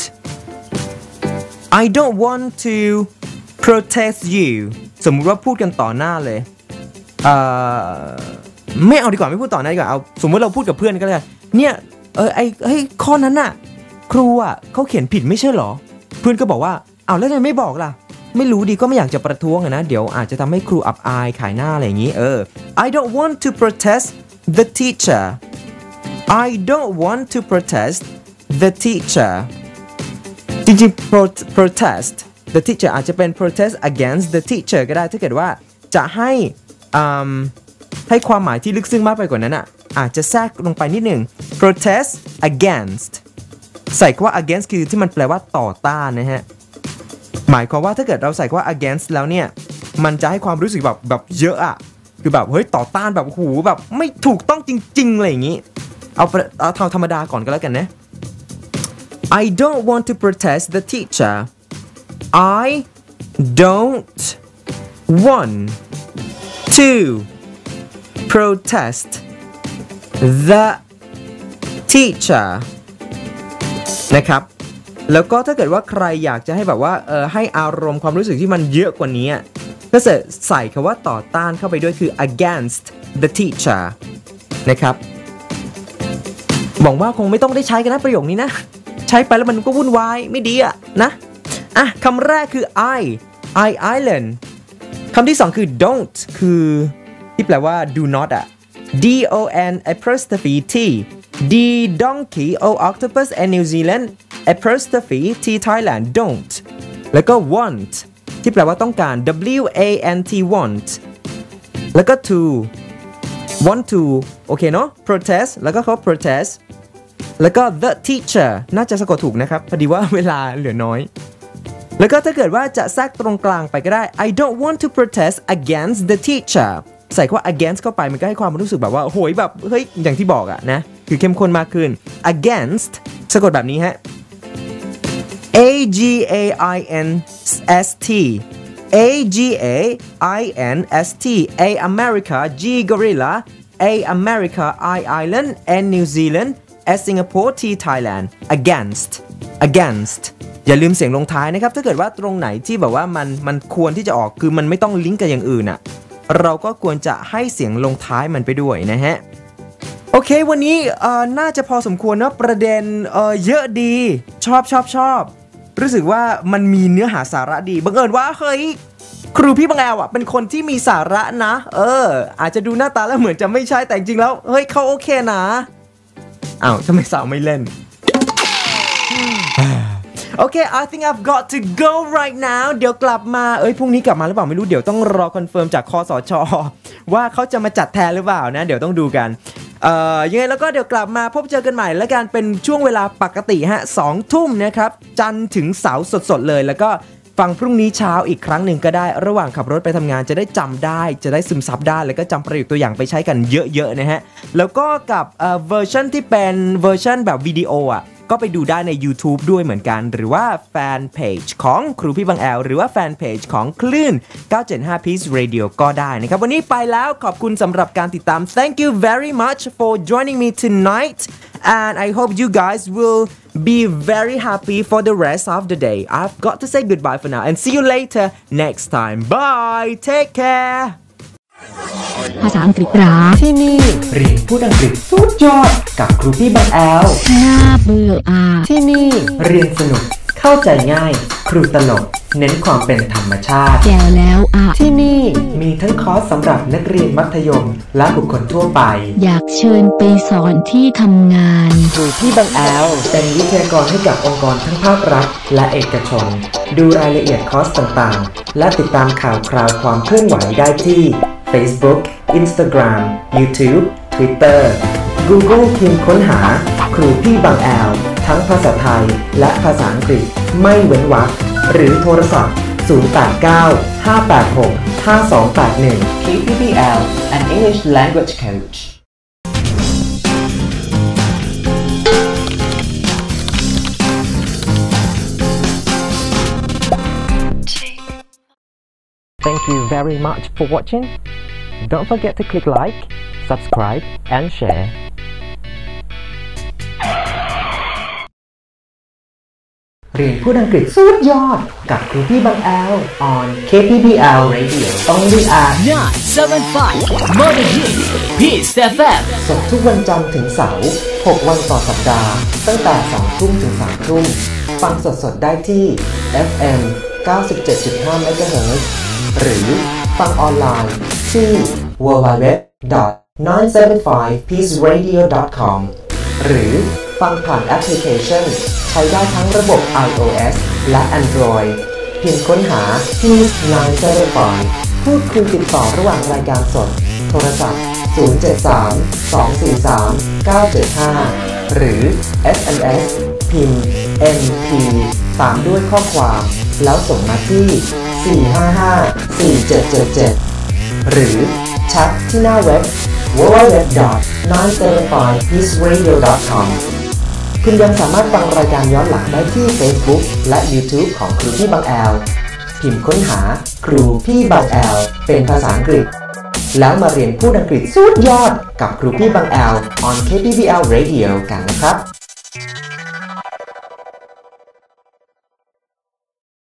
I don't want to protest you สมมุติว่าพูดกันต่อหน้าเลยเอ่อไม่เอาดีกว่าไม่พูดต่อหน้าดีกว่าเอาสมมติเราพูดกับเพื่อนก็แล้วกันเนี่ยเออไอ้เฮ้ยข้อนั้นน่ะครูอ่ะเขาเขียนผิดไม่ใช่หรอเพื่อนก็บอกว่าอ้าวแล้วทำไมไม่บอกล่ะไม่รู้ดีก็ไม่อยากจะประท้วงนะเดี๋ยวอาจจะทำให้ครูอับอายขายหน้าอะไรอย่างนี้เออ I don't want to protest the teacher I don't want to protest the teacher จริงๆ protest the teacher อาจจะเป็น protest against the teacher ก็ได้ถ้าเกิดว่าจะให้ให้ความหมายที่ลึกซึ้งมากไปกว่านั้นอ่ะอาจจะแทรกลงไปนิดหนึ่ง protest against ใส่คำว่า against คือที่มันแปลว่าต่อต้านนะฮะหมายความว่าถ้าเกิดเราใส่คำว่า against แล้วเนี่ยมันจะให้ความรู้สึกแบบแบบเยอะอ่ะคือแบบเฮ้ยต่อต้านแบบหูแบบไม่ถูกต้องจริงๆอะไรอย่างนี้เอาเอาธรรมดาก่อนก็แล้วกันนะ I don't want to protest the teacher I don't want to protest the teacher นะครับแล้วก็ถ้าเกิดว่าใครอยากจะให้แบบว่าเออให้อารมณ์ความรู้สึกที่มันเยอะกว่านี้ก็จะใส่คำว่าต่อต้านเข้าไปด้วยคือ against the teacher นะครับหวังว่าคงไม่ต้องได้ใช้กันนะประโยคนี้นะใช้ไปแล้วมันก็วุ่นวายไม่ดีอะนะอ่ะคำแรกคือ I I island คำที่สองคือ don't คือที่แปลว่า do not อะ D O N apostrophe T D donkey O octopus and New Zealand apostrophe T Thailand don't แล้วก็ want ที่แปลว่าต้องการ W A N T want แล้วก็ to want to โอเคเนาะ protest แล้วก็เขา protest แล้วก็ the teacher น่าจะสะกดถูกนะครับพอดีว่าเวลาเหลือน้อยแล้วก็ถ้าเกิดว่าจะแทรกตรงกลางไปก็ได้ I don't want to protest against the teacher ใส่คำว่า against เข้าไปมันก็ให้ความรู้สึกแบบว่าโหยแบบเฮ้ยอย่างที่บอกอะนะคือเข้มข้นมากขึ้น against สะกดแบบนี้ฮะ A G A I N S T A G A I N S T A America G Gorilla A America I Island N New Zealand S Singapore T Thailand against against อย่าลืมเสียงลงท้ายนะครับถ้าเกิดว่าตรงไหนที่แบบว่ามันมันควรที่จะออกคือมันไม่ต้องลิงก์กับอย่างอื่นอ่ะเราก็ควรจะให้เสียงลงท้ายมันไปด้วยนะฮะโอเควันนี้เอ่อน่าจะพอสมควรนะประเด็นเอ่อเยอะดีชอบชอบชอบรู้สึกว่ามันมีเนื้อหาสาระดีบังเอิญว่าเฮ้ยครูพี่บางแอลอ่ะเป็นคนที่มีสาระนะเอออาจจะดูหน้าตาแล้วเหมือนจะไม่ใช่แต่จริงแล้วเฮ้ยเขาโอเคนะอ้าวทำไมสาวไม่เล่นโอเค I think I've got to go right now เดี๋ยวกลับมาเอ้ยพรุ่งนี้กลับมาหรือเปล่าไม่รู้เดี๋ยวต้องรอคอนเฟิร์มจากคสช.ว่าเขาจะมาจัดแทนหรือเปล่านะเดี๋ยวต้องดูกันเอ่อยังไงแล้วก็เดี๋ยวกลับมาพบเจอกันใหม่แล้วกันเป็นช่วงเวลาปกติฮะสองทุ่มนะครับจันทร์ถึงเสาร์สดๆเลยแล้วก็ฟังพรุ่งนี้เช้าอีกครั้งหนึ่งก็ได้ระหว่างขับรถไปทำงานจะได้จำได้จะได้ซึมซับได้แล้วก็จำประโยคตัวอย่างไปใช้กันเยอะๆนะฮะแล้วก็กับเอ่อเวอร์ชันที่เป็นเวอร์ชันแบบวิดีโออ่ะก็ไปดูได้ใน YouTube ด้วยเหมือนกันหรือว่าแฟนเพจของครูพี่บางแอลหรือว่าแฟนเพจของคลื่นเก้าเจ็ดห้า Peace Radio ก็ได้นะครับวันนี้ไปแล้วขอบคุณสำหรับการติดตาม Thank you very much for joining me tonight and I hope you guys will be very happy for the rest of the day I've got to say goodbye for now and see you later next time bye take care ภาษาอังกฤษหราที่นี่เรียนพูดอังกฤษสุดยอดกับครูพี่บางแอลน่าเบื่ออ่ะที่นี่เรียนสนุกเข้าใจง่ายครูตลกเน้นความเป็นธรรมชาติแก่แล้วอ่ะที่นี่มีทั้งคอร์สสำหรับนักเรียนมัธยมและบุคคลทั่วไปอยากเชิญไปสอนที่ทำงานครูพี่บางแอลเป็นวิทยากรให้กับองค์กรทั้งภาครัฐและเอกชนดูรายละเอียดคอร์สต่างๆและติดตามข่าวคราวความเคลื่อนไหวได้ที่ Facebook Instagram YouTube Twitter Google พิมพ์ค้นหาครูพี่บางแอลทั้งภาษาไทยและภาษาอังกฤษไม่เว้นวรรคหรือโทรศัพท์ศูนย์ แปด เก้า ห้า แปด หก ห้า สอง แปด หนึ่ง เค พี บี แอล an English language coach Thank you very much for watching. Don't forget to click like, subscribe and share. เรียนพูดอังกฤษสุดยอดกับครูพี่บางแอล on เค พี บี แอล Radio only at nine seven five Modern Hit Peace เอฟ เอ็มสดทุกวันจันทร์ถึงเสาร์หกวันต่อสัปดาห์ตั้งแต่สองทุ่มถึงสามทุ่มฟังสดๆได้ที่ เอฟ เอ็ม เก้าสิบเจ็ดจุดห้า เมกะเฮิรตซ์ หรือฟังออนไลน์ที่ ดับเบิลยู ดับเบิลยู ดับเบิลยู ดอท ไนน์ เซเว่น ไฟว์ พีซ เรดิโอ ดอท คอม หรือฟังผ่านแอปพลิเคชันใช้ได้ทั้งระบบ iOS และ Android เพียงค้นหา Peace ไนน์ เซเว่น ไฟว์ พูดคุยติดต่อระหว่างรายการสดโทรศัพท์ ศูนย์ เจ็ด สาม สอง สี่ สาม เก้า เจ็ด ห้า หรือ เอส เอ็ม เอส พิมพ์ เอ็ม พี ตามด้วยข้อความแล้วส่งมาที่ สี่ ห้า ห้า สี่ เจ็ด เจ็ด เจ็ด หรือแชทที่หน้าเว็บ ดับเบิลยู ดับเบิลยู ดับเบิลยู ดอท ไนน์ เซเว่น ไฟว์ พีซ เรดิโอ ดอท คอม คุณยังสามารถฟังรายการย้อนหลังได้ที่ Facebook และ YouTube ของครูพี่บางแอลพิมพ์ค้นหาครูพี่บางแอลเป็นภาษาอังกฤษแล้วมาเรียนพูดอังกฤษสุดยอดกับครูพี่บางแอล on เค พี บี แอล Radio กันนะครับ